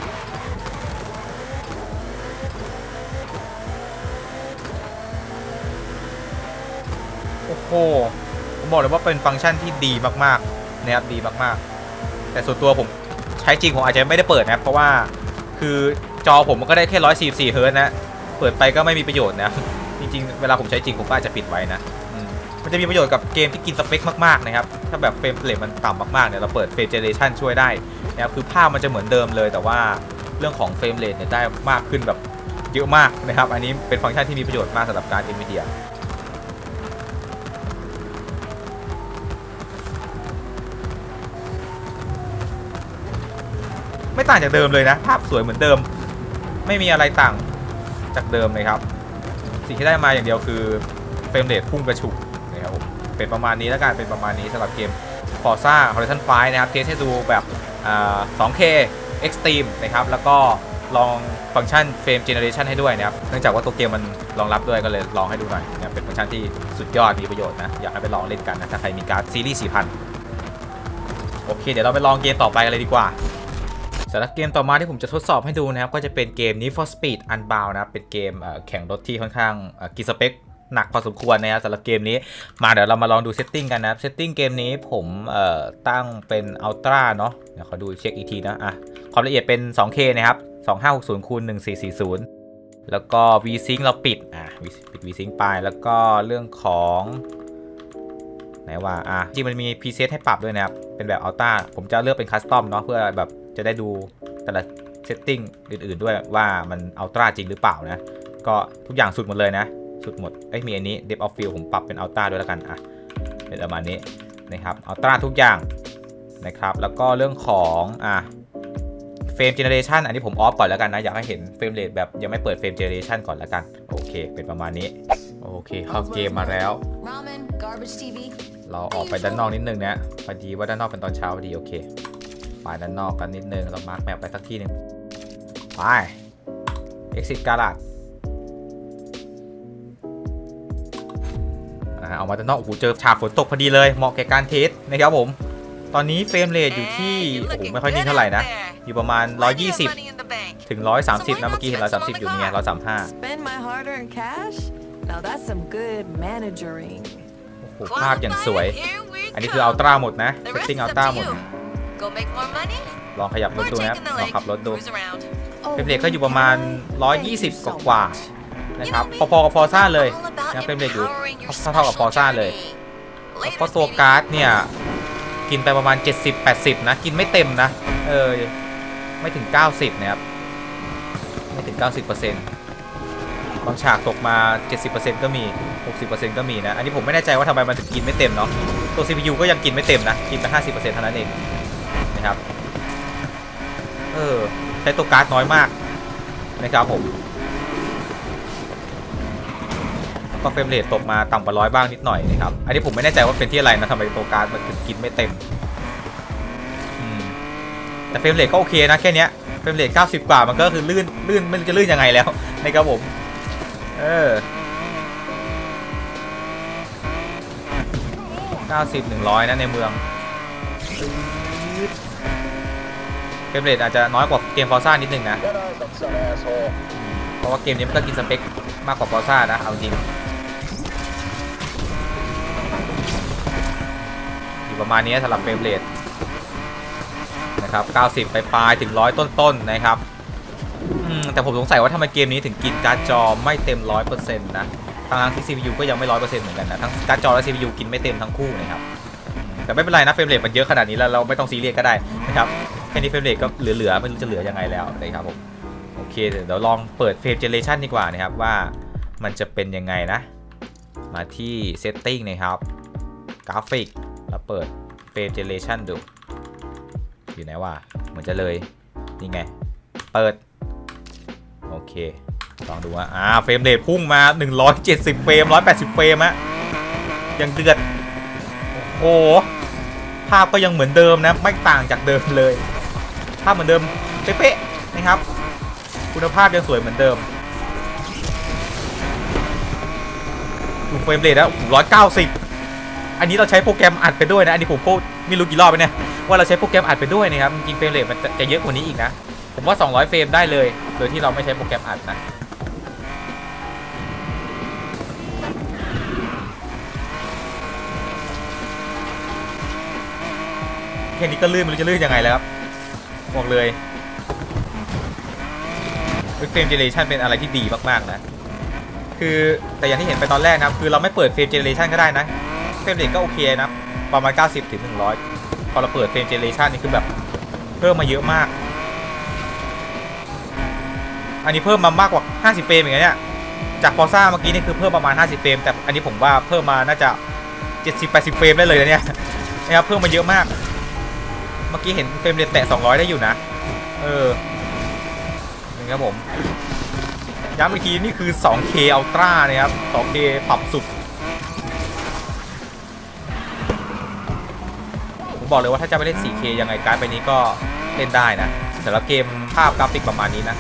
โอ้โหผมบอกเลยว่าเป็นฟังก์ชันที่ดีมากๆนะครับดีมากๆแต่ส่วนตัวผมใช้จริงผมอาจจะไม่ได้เปิดนะเพราะว่าคือจอผมมันก็ได้แค่หนึ่งร้อยสี่สิบสี่เฮิร์ตซ์นะเปิดไปก็ไม่มีประโยชน์นะจริงๆเวลาผมใช้จริงผมก็อาจจะปิดไว้นะมันจะมีประโยชน์กับเกมที่กินสเปคมากๆนะครับถ้าแบบเฟรมเรทมันต่ำมากๆเนี่ยเราเปิดเฟรมเจเนเรชันช่วยได้นะครับคือภาพมันจะเหมือนเดิมเลยแต่ว่าเรื่องของเฟรมเรทเนี่ยได้มากขึ้นแบบเยอะมากนะครับอันนี้เป็นฟังก์ชันที่มีประโยชน์มากสำหรับการ Nvidia ไม่ต่างจากเดิมเลยนะภาพสวยเหมือนเดิมไม่มีอะไรต่างจากเดิมเลยครับสิ่งที่ได้มาอย่างเดียวคือเฟรมเรทพุ่งกระฉูดนะครับผมเป็นประมาณนี้แล้วกันเป็นประมาณนี้สำหรับเกม Forza Horizon ไฟว์นะครับเทสให้ดูแบบ สองเค Extreme นะครับแล้วก็ลองฟังก์ชัน Frame Generation ให้ด้วยนะครับเนื่องจากว่าตัวเกมมันรองรับด้วยก็เลยลองให้ดูหน่อยนะเป็นฟังก์ชันที่สุดยอดมีประโยชน์นะอยากให้ไปลองเล่นกันนะถ้าใครมีการ์ดซีรีส์ สี่พัน โอเคเดี๋ยวเราไปลองเกมต่อไปกันเลยดีกว่าสำหรับเกมต่อมาที่ผมจะทดสอบให้ดูนะครับก็จะเป็นเกม Need for Speed Unbound นะครับเป็นเกมแข่งรถที่ค่อนข้างกินสเปคหนักพอสมควรนะครับสำหรับเกมนี้มาเดี๋ยวเรามาลองดูเซตติ้งกันนะครับเซตติ้งเกมนี้ผมตั้งเป็นอัลตร้าเนาะเดี๋ยวขอดูเช็คอีกทีนะอ่ะความละเอียดเป็น สองเค นะครับสองพันห้าร้อยหกสิบคูณหนึ่งพันสี่ร้อยสี่สิบแล้วก็ V-Sync เราปิดอ่ะปิด V-Sync ไปแล้วก็เรื่องของไหนว่าอ่ะจริงมันมี preset ให้ปรับด้วยนะครับเป็นแบบอัลตร้าผมจะเลือกเป็นคัสตอมเนาะเพื่อแบบจะได้ดูแต่ละเซตติ้งอื่นๆด้วยว่ามันอัลตร้าจริงหรือเปล่านะก็ทุกอย่างสุดหมดเลยนะสุดหมดเอ้ยมีอันนี้ Depth of Field ผมปรับเป็นอัลตร้าด้วยแล้วกันอ่ะเป็นประมาณนี้นะครับอัลตร้าทุกอย่างนะครับแล้วก็เรื่องของอ่ะเฟรมเจเนเรชันอันนี้ผมออฟก่อนแล้วกันนะอยากให้เห็นเฟรมเรทแบบยังไม่เปิดเฟรมเจเนเรชันก่อนแล้วกันโอเคเป็นประมาณนี้โอเคเข้าเกมมาแล้วเราออกไปด้านนอกนิดนึงนะพอดีว่าด้านนอกเป็นตอนเช้าพอดีโอเคไปด้านนอกกันนิดนึงเรามาร์คแมปไปสักที่หนึ่งไป exit garage เอามาด้านนอกโอ้โหเจอฉากฝนตกพอดีเลยเหมาะแก่การเทสนะครับผมตอนนี้เฟรมเรทอยู่ที่โอ้โหไม่ค่อยนิ่งเท่าไหร่นะอยู่ประมาณหนึ่งร้อยยี่สิบถึงหนึ่งร้อยสามสิบนะเมื่อกี้เห็นหนึ่งร้อยสามสิบอยู่เนี่ยหนึ่งร้อยสามสิบห้าโอ้โหภาพอย่างสวยอันนี้คืออัลตร้าหมดนะเซตติ้งอัลตร้าหมดลองขยับรถดูนะครับลองขับรถดูเฟรมเรทก็อยู่ประมาณหนึ่งร้อยยี่สิบกว่านะครับพอๆกับฟอร์ซ่าเลยนะเฟรมเรทอยู่เท่าๆกับฟอร์ซ่าเลยแล้วก็ตัวการ์ดเนี่ยกินไปประมาณ เจ็ดสิบ แปดสิบ นะกินไม่เต็มนะเออไม่ถึง เก้าสิบ นะครับไม่ถึง เก้าสิบเปอร์เซ็นต์ บางฉากตกมา เจ็ดสิบเปอร์เซ็นต์ ก็มี หกสิบเปอร์เซ็นต์ ก็มีนะอันนี้ผมไม่แน่ใจว่าทำไมมันถึงกินไม่เต็มเนาะตัว ซี พี ยู ก็ยังกินไม่เต็มนะกินไป ห้าสิบเปอร์เซ็นต์ เท่านั้นเองนะครับเออใช้ตัวการ์ดน้อยมากนะครับผมก็เฟรมเรทตกมาต่ำกว่าร้อยบ้างนิดหน่อยนะครับอันนี้ผมไม่แน่ใจว่าเป็นที่อะไรนะทำไมตัวการ์ดมันถึงกินไม่เต็มแต่เฟรมเรทก็โอเคนะแค่นี้เฟรมเรทเก้าสิบกว่ามันก็คือลื่นลื่นไม่รู้จะลื่นยังไงแล้วนะครับผมเออเก้าสิบ หนึ่งร้อยนะในเมืองเฟรมเรทอาจจะน้อยกว่าเกม Forza นิดนึงนะเพราะว่าเกมนี้มันก็กินสเปคมากกว่า Forza นะเอาจริงอยู่ประมาณนี้สำหรับเฟรมเรทนะครับเก้าสิบไปปลายถึงหนึ่งร้อยต้นๆนะครับแต่ผมสงสัยว่าทำไมเกมนี้ถึงกินการ์ดจอไม่เต็ม หนึ่งร้อยเปอร์เซ็นต์ นะทั้งที่ ซี พี ยู ก็ยังไม่ หนึ่งร้อยเปอร์เซ็นต์ เหมือนกันนะทั้งการ์ดจอและ ซี พี ยู กินไม่เต็มทั้งคู่นะครับแต่ไม่เป็นไรนะเฟรมเรทมันเยอะขนาดนี้แล้วเราไม่ต้องซีเรียสก็ได้นะครับแค่นี้เฟรมเรทก็เหลือๆไม่รู้จะเหลือยังไงแล้วนะครับผมโอเคเดี๋ยวลองเปิดเฟรมเจเนเรชันดีกว่านะครับว่ามันจะเป็นยังไงนะมาที่เซตติ้งนะครับกราฟิกแล้วเปิดเฟรมเจเนเรชันดูอยู่ไหนวะเหมือนจะเลยนี่ไงเปิดโอเคลองดูว่าอ่าเฟรมเรทพุ่งมาหนึ่งร้อยเจ็ดสิบเฟรมหนึ่งร้อยแปดสิบเฟรมฮะยังเดือดโอ้โหภาพก็ยังเหมือนเดิมนะไม่ต่างจากเดิมเลยภาพเหมือนเดิมเป๊ะๆนะครับคุณภาพยังสวยเหมือนเดิมดูเฟรมเรทแล้วร้อยเก้าสิบอันนี้เราใช้โปรแกรมอัดไปด้วยนะอันนี้ผมพูดไม่รู้กี่รอบไปเนี่ยว่าเราใช้โปรแกรมอัดไปด้วยนะครับจริงๆเฟรมเรทมันจะเยอะกว่านี้อีกนะผมว่าสองร้อยเฟรมได้เลยโดยที่เราไม่ใช้โปรแกรมอัดนะแค่นี้ก็ลื่นไม่รู้จะลื่นยังไงแล้วครับบอกเลยเฟรมเจเนเรชันเป็นอะไรที่ดีมากๆนะคือแต่อย่างที่เห็นไปตอนแรกนะคือเราไม่เปิดเฟรมเจเนเรชันก็ได้นะเฟรมเรทก็โอเคนะประมาณเก้าสิบถึงหนึ่งร้อยพอเราเปิดเฟรมเจเนเรชันนี่คือแบบเพิ่มมาเยอะมากอันนี้เพิ่มมามากกว่าห้าสิบเฟรมอย่างเงี้ยจากฟอร์ซ่าเมื่อกี้นี่คือเพิ่มประมาณห้าสิบเฟรมแต่อันนี้ผมว่าเพิ่มมาน่าจะเจ็ดสิบ แปดสิบเฟรมได้เลยนะเนี่ยนะครับเพิ่มมาเยอะมากเมื่อกี้เห็นเฟรมเรทแตะสองร้อยได้อยู่นะเออนี่ครับผมย้ำอีกทีนี่คือ สองเค Ultra นะครับ สองเค ปรับสุดผมบอกเลยว่าถ้าจะไปเล่น โฟร์เค ยังไงการ์ดใบนี้ก็เล่นได้นะแต่ละเกมภาพกราฟิกประมาณนี้นะ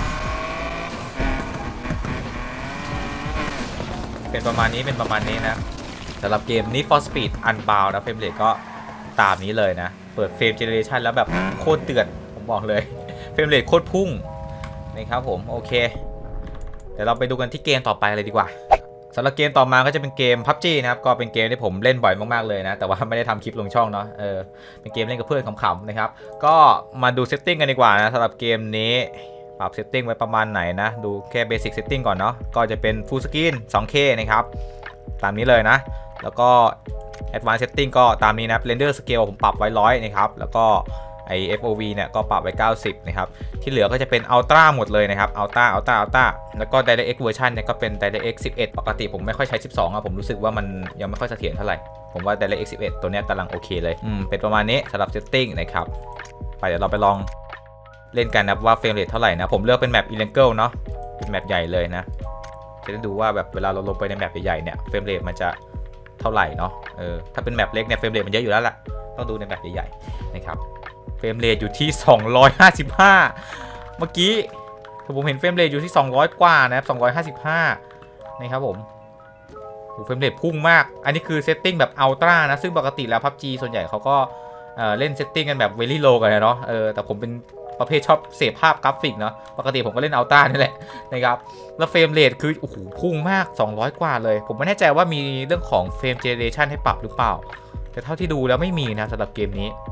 เป็นประมาณนี้เป็นประมาณนี้นะสำหรับเกมนี้ For Speed Unbound นะเฟรมเรทก็ตามนี้เลยนะเปิดเฟรมเจเนเรชันแล้วแบบโคตรเดือดผมบอกเลยเฟรมเรทโคตรพุ่งนะครับผมโอเคเดี๋ยวเราไปดูกันที่เกมต่อไปเลยดีกว่าสำหรับเกมต่อมาก็จะเป็นเกม พับจี นะครับก็เป็นเกมที่ผมเล่นบ่อยมากๆเลยนะแต่ว่าไม่ได้ทำคลิปลงช่องเนาะเออเป็นเกมเล่นกับเพื่อนขำๆนะครับก็มาดูเซตติ้งกันดีกว่านะสำหรับเกมนี้ปรับเซตติ้งไว้ประมาณไหนนะดูแค่เบสิกเซตติ้งก่อนเนาะก็จะเป็น Full Screen สองเค นะครับตามนี้เลยนะแล้วก็ Advanced Setting ก็ตามนี้นะ Render Scale ผมปรับไว้ร้อยนะครับแล้วก็ไอ เอฟ โอ วี เนี่ยก็ปรับไว้เก้าสิบนะครับที่เหลือก็จะเป็น Ultra หมดเลยนะครับ Ultra Ultra Ultra แล้วก็ DirectX Version เนี่ยก็เป็น DirectX สิบเอ็ดปกติผมไม่ค่อยใช้สิบสองอ่ะผมรู้สึกว่ามันยังไม่ค่อยเสถียรเท่าไหร่ผมว่า DirectX สิบเอ็ดตัวเนี้ยกำลังโอเคเลยอืมเป็นประมาณนี้สำหรับ Setting นะครับไปเดี๋ยวเราไปลองเล่นกันนะว่าเฟรมเรทเท่าไหร่นะผมเลือกเป็นแมป Illegal เนาะเป็นแมปใหญ่เลยนะจะได้ดูว่าแบบเวลาเราลงไปในแมปใหญ่ๆเนี่ยเฟรมเรทมันจะเท่าไหร่เนาะเออถ้าเป็นแมปเล็กเนี่ยเฟรมเรทมันเยอะอยู่แล้วล่ะต้องดูในแมปใหญ่ๆนะครับเฟรมเรทอยู่ที่สองร้อยห้าสิบห้าเมื่อกี้ผมเห็นเฟรมเรทอยู่ที่สองร้อยกว่านะครับสองร้อยห้าสิบห้านะครับผมเฟรมเรทพุ่งมากอันนี้คือเซตติ้งแบบอัลตร้านะซึ่งปกติแล้ว พับจี ส่วนใหญ่เขาก็เอ่อเล่นเซตติ้งกันแบบเวลี่โลกันนะเนาะเออแต่ผมเป็นประเภทชอบเสพภาพกราฟิกเนาะปกติผมก็เล่นอัลตร้านี่แหละนะครับแล้วเฟรมเรทคือโอ้โหพุ่งมากสองร้อยกว่าเลยผมไม่แน่ใจว่ามีเรื่องของเฟรมเจเนเรชันให้ปรับหรือเปล่าแต่เท่าที่ดูแล้วไม่มีนะสำหรับเกมนี้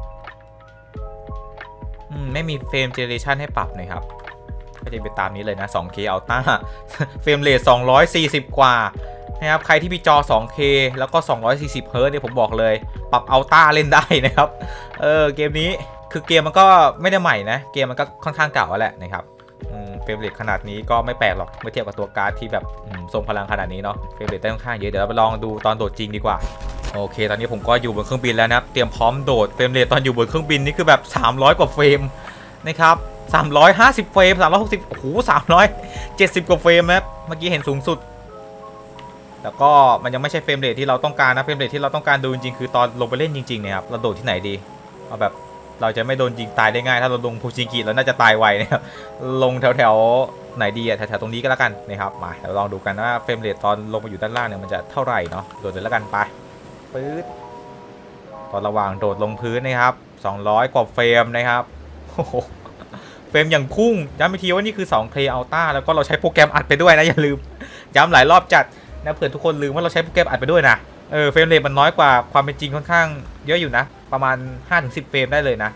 ไม่มีเฟรมเจเนเรชันให้ปรับนะครับก็จะเป็นตามนี้เลยนะ สองเค Ultra เฟรมเรทสองร้อยสี่สิบกว่านะครับใครที่มีจอ สองเค แล้วก็สองร้อยสี่สิบเฮิร์ตซ์เนี่ยผมบอกเลยปรับ Ultra เล่นได้นะครับเออเกมนี้คือเกมมันก็ไม่ได้ใหม่นะเกมมันก็ค่อนข้างเก่าแล้วแหละนะครับเฟรมเรทขนาดนี้ก็ไม่แปลกหรอกเมื่อเทียบกับตัวการ์ดที่แบบทรงพลังขนาดนี้เนาะเฟรมเรทได้ค่อนข้างเยอะเดี๋ยวเราไปลองดูตอนโดดจริงดีกว่าโอเคตอนนี้ผมก็อยู่บนเครื่องบินแล้วนะครับเตรียมพร้อมโดดเฟรมเรทตอนอยู่บนเครื่องบินนี่คือแบบสามร้อยกว่าเฟรมนะครับสามร้อยห้าสิบเฟรมสามร้อยหกสิบโอ้โหสามร้อยเจ็ดสิบกว่าเฟรมนะเมื่อกี้เห็นสูงสุดแต่ก็มันยังไม่ใช่เฟรมเรทที่เราต้องการนะเฟรมเรทที่เราต้องการดูจริงๆคือตอนลงไปเล่นจริงๆเนี่ยครับเราโดดที่ไหนดีเอาแบบเราจะไม่โดนยิงตายได้ง่ายถ้าเราลงโพชิงกิเราน่าจะตายไวนะครับลงแถวๆไหนดีอะแถวๆตรงนี้ก็แล้วกันนะครับมาเดี๋ยวลองดูกันว่าเฟรมเรทตอนลงมาอยู่ด้านล่างเนี่ยมันจะเท่าไหร่เนาะโดดเลยแล้วกันไปปื๊ดตอนระหว่างโดดลงพื้นนะครับสองร้อยกว่าเฟรมนะครับโอ้โหเฟรมอย่างพุ่งย้ำอีกทีว่านี่คือ สองเค Ultra แล้วก็เราใช้โปรแกรมอัดไปด้วยนะอย่าลืมย้ำหลายรอบจัดนะเผื่อทุกคนลืมว่าเราใช้โปรแกรมอัดไปด้วยนะเออเฟรมเรทมันน้อยกว่าความเป็นจริงค่อนข้างเยอะอยู่นะประมาณ ห้าถึงสิบ เฟรมได้เลยนะ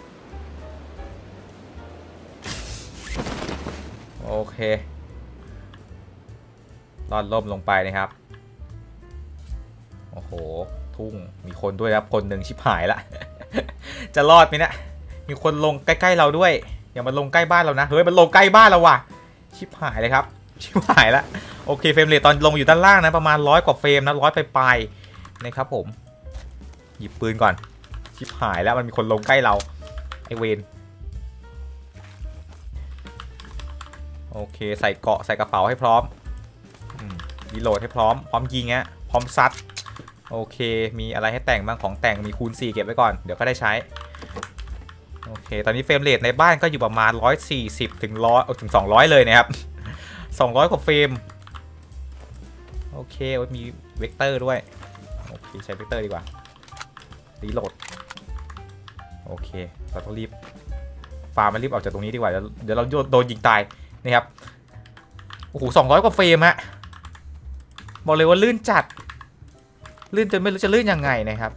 โอเคลอดล่มลงไปนะครับโอ้โหทุ่งมีคนด้วยครับคนหนึ่งชิบหายละ จะรอดไหมเนี่ยมีคนลงใกล้ๆเราด้วยอย่ามาลงใกล้บ้านเรานะเฮ้ยมันลงใกล้บ้านเราว่ะชิบหายเลยครับชิบหายละโอเคเฟรมเรทตอนลงอยู่ด้านล่างนะประมาณร้อยกว่าเฟรมนะร้อยปลายๆนะครับผมหยิบปืนก่อนชิบหายแล้วมันมีคนลงใกล้เราไอเวนโอเคใส่เกราะใส่กระเป๋าให้พร้อมรีโหลดให้พร้อมพร้อมยิงฮะพร้อมซัดโอเคมีอะไรให้แต่งบ้างของแต่งมีคูณสี่เก็บไว้ก่อนเดี๋ยวก็ได้ใช้โอเคตอนนี้เฟรมเรทในบ้านก็อยู่ประมาณหนึ่งร้อยสี่สิบถึงหนึ่งร้อยถึงสองร้อยเลยนะครับสองร้อยกว่าเฟรมโอเคมีเวกเตอร์ด้วยโอเคใช้เวกเตอร์ดีกว่ารีโหลดโอเคเราต้องรีบฟาร์มมารีบออกจากตรงนี้ดีกว่าเดี๋ยวเราโดนยิงตายนะครับโอ้โหสองร้อยกว่าเฟรมฮะบอกเลยว่าลื่นจัดลื่นจนไม่รู้จะลื่นยังไงนะครับ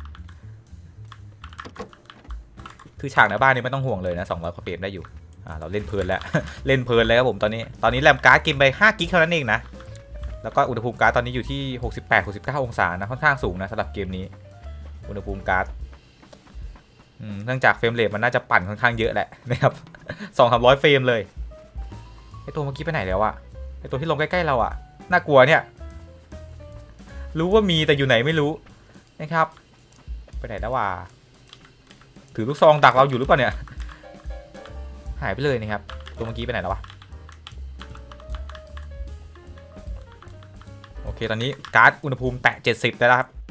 คือฉากในบ้านนี้ไม่ต้องห่วงเลยนะสองร้อยกว่าเฟรมได้อยู่อ่าเราเล่นเพลินแล้วเล่นเพลินเลยครับผมตอนนี้ตอนนี้แรมการ์ดกินไปห้ากิกเท่านั้นเองนะแล้วก็อุณหภูมิการ์ดตอนนี้อยู่ที่หกสิบแปด หกสิบเก้าองศานะค่อนข้างสูงนะสำหรับเกมนี้อุณหภูมิการ์ดเนื่องจากเฟรมเรทมันน่าจะปั่นค่อนข้างเยอะแหละนะครับสองสามร้อยเฟรมเลยไอตัวเมื่อกี้ไปไหนแล้วอะไอตัวที่ลงใกล้ๆเราอะน่ากลัวเนี่ยรู้ว่ามีแต่อยู่ไหนไม่รู้นะครับไปไหนแล้ววะถือลูกซองดักเราอยู่หรือเปล่าเนี่ยหายไปเลยนะครับตัวเมื่อกี้ไปไหนแล้ววะโอเคตอนนี้การ์ดอุณหภูมิแตะเจ็ดสิบแล้วครับ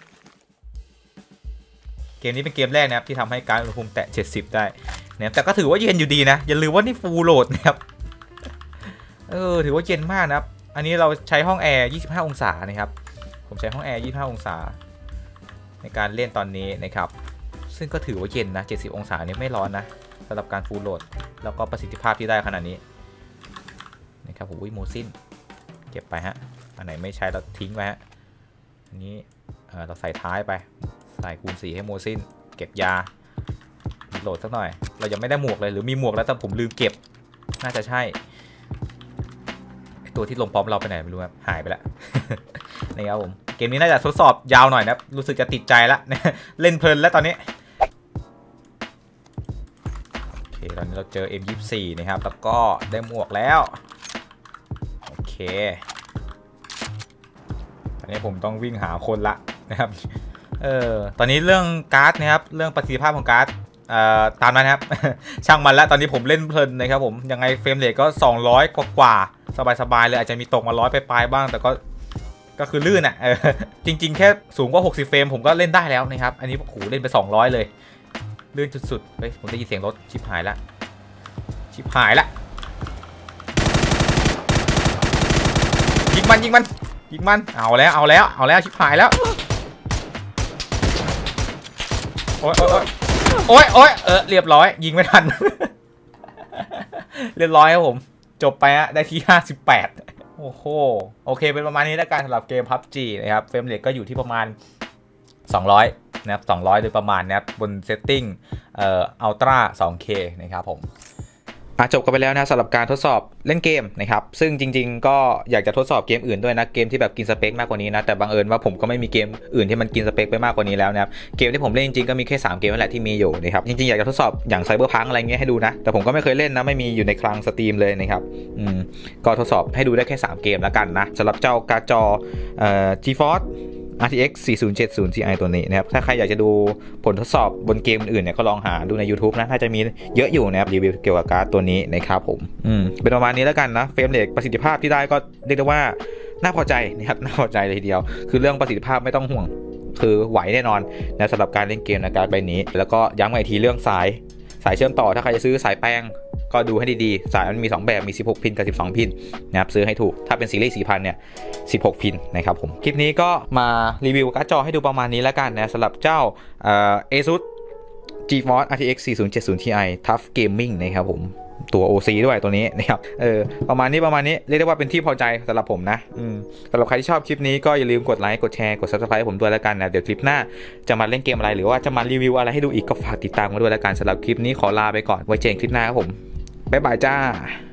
เกมนี้เป็นเกมแรกนะครับที่ทำให้การ์ดอุณหภูมิแตะเจ็ดสิบได้เนี่ยแต่ก็ถือว่าเย็นอยู่ดีนะอย่าลืมว่านี่ฟูลโหลดนะครับเออถือว่าเย็นมากนะครับอันนี้เราใช้ห้องแอร์ยี่สิบห้าองศานะครับผมใช้ห้องแอร์ยี่สิบห้าองศาในการเล่นตอนนี้นะครับซึ่งก็ถือว่าเย็นนะเจ็ดสิบองศาเนี่ยไม่ร้อนนะสำหรับการฟูลโหลดแล้วก็ประสิทธิภาพที่ได้ขนาดนี้นะครับโอ้ยโมซินเก็บไปฮะอันไหนไม่ใช้เราทิ้งไว้ฮะอันนี้เราใส่ท้ายไปใส่คูณสี่ให้โมซินเก็บยาโหลดสักหน่อยเรายังไม่ได้หมวกเลยหรือมีหมวกแล้วแต่ผมลืมเก็บน่าจะใช่ตัวที่ลงพร้อมเราไปไหนไม่รู้ครับหายไปแล้ว นะครับผมเกมนี้น่าจะทดสอบยาวหน่อยนะรู้สึกจะติดใจแล้ว เล่นเพลินแล้วตอนนี้โอเคตอนนี้เราเจอ เอ็ม ยี่สิบสี่ นะครับแล้วก็ได้หมวกแล้วโอเคตอนนี้ผมต้องวิ่งหาคนละนะครับเออตอนนี้เรื่องการ์ดนะครับเรื่องประสิทธิภาพของการ์ดเอ่อตามนั้นครับ ช่างมันแล้วตอนนี้ผมเล่นเพลินนะครับผมยังไงเฟรมเรทก็สองร้อยกว่าสบายๆเลยอาจจะมีตกมาร้อยไปปลายบ้างแต่ก็ก็คือลื่นอ่ะจริงๆแค่สูงกว่าหกสิบเฟรมผมก็เล่นได้แล้วนะครับอันนี้โอ้โหเล่นไปสองร้อยเลยลื่นสุดๆเฮ้ยผมได้ยินเสียงรถชิบหายละชิบหายละยิงมันยิงมันยิงมันเอาแล้วเอาแล้วเอาแล้วชิบหายแล้วโอ๊ยโอ๊ยโอ๊ยโอ๊ยเออเรียบร้อยยิงไม่ทัน เรียบร้อยครับผมจบไปฮะได้ที่ห้าสิบแปดโอ้โหโอเคเป็นประมาณนี้แล้วกันสำหรับเกม พับจี นะครับเฟรมเรทก็อยู่ที่ประมาณสองร้อยนะครับสองร้อยโดยประมาณนะครับบนเซตติ้งเอ่ออัลตร้า ทู เค นะครับผมอ่ะจบกันไปแล้วนะสำหรับการทดสอบเล่นเกมนะครับซึ่งจริงๆก็อยากจะทดสอบเกมอื่นด้วยนะเกมที่แบบกินสเปคมากกว่านี้นะแต่บังเอิญว่าผมก็ไม่มีเกมอื่นที่มันกินสเปคไปมากกว่านี้แล้วนะครับเกมที่ผมเล่นจริงๆก็มีแค่สามเกมนั่นแหละที่มีอยู่นะครับจริงๆอยากจะทดสอบอย่างไซเบอร์พังอะไรเงี้ยให้ดูนะแต่ผมก็ไม่เคยเล่นนะไม่มีอยู่ในคลังสตรีมเลยนะครับอืมก็ทดสอบให้ดูได้แค่สามเกมแล้วกันนะสำหรับเจ้าการ์ดจอเอ่อ GeForce อาร์ ที เอ็กซ์ สี่ศูนย์เจ็ดศูนย์ ที ไอ ตัวนี้นะครับถ้าใครอยากจะดูผลทดสอบบนเกมอื่นเนี่ยก็ลองหาดูใน YouTube นะน่าจะมีเยอะอยู่นะครับรีวิวเกี่ยวกับการ์ดตัวนี้นะครับผมอืมเป็นประมาณนี้แล้วกันนะเฟรมเรทประสิทธิภาพที่ได้ก็เรียกได้ว่าน่าพอใจนะครับน่าพอใจเลยทีเดียวคือเรื่องประสิทธิภาพไม่ต้องห่วงคือไหวแน่นอนนะสำหรับการเล่นเกมในการ์ดใบนี้แล้วก็ย้ำอีกทีเรื่องสายสายเชื่อมต่อถ้าใครจะซื้อสายแป้งก็ดูให้ดีๆสายมันมีสองแบบมีสิบหกพินกับสิบสองพินนะครับซื้อให้ถูกถ้าเป็นซีรีส์ สี่พัน เนี่ยสิบหกพินนะครับผมคลิปนี้ก็มารีวิวการ์ดจอให้ดูประมาณนี้แล้วกันนะสำหรับเจ้าเอ่อ ASUS GeForce อาร์ ที เอ็กซ์ สี่ศูนย์เจ็ดศูนย์ ที ไอ Tough Gaming นะครับผมตัว โอ ซี ด้วยตัวนี้นะครับเออประมาณนี้ประมาณนี้เรียกได้ว่าเป็นที่พอใจสำหรับผมนะอืมสำหรับใครที่ชอบคลิปนี้ก็อย่าลืมกดไลค์กดแชร์กด ซับสไครบ์ ให้ผมด้วยแล้วกันนะเดี๋ยวคลิปหน้าจะมาเล่นเกมอะไรหรือว่าจะมารีวิวอะไรให้ดูอีกก็ฝากติดตามมาด้วยแล้วกันสำหรับคลิปนี้ขอลาไปก่อนไว้เจอกันคลิปหน้าครับผมบ๊ายบายจ้า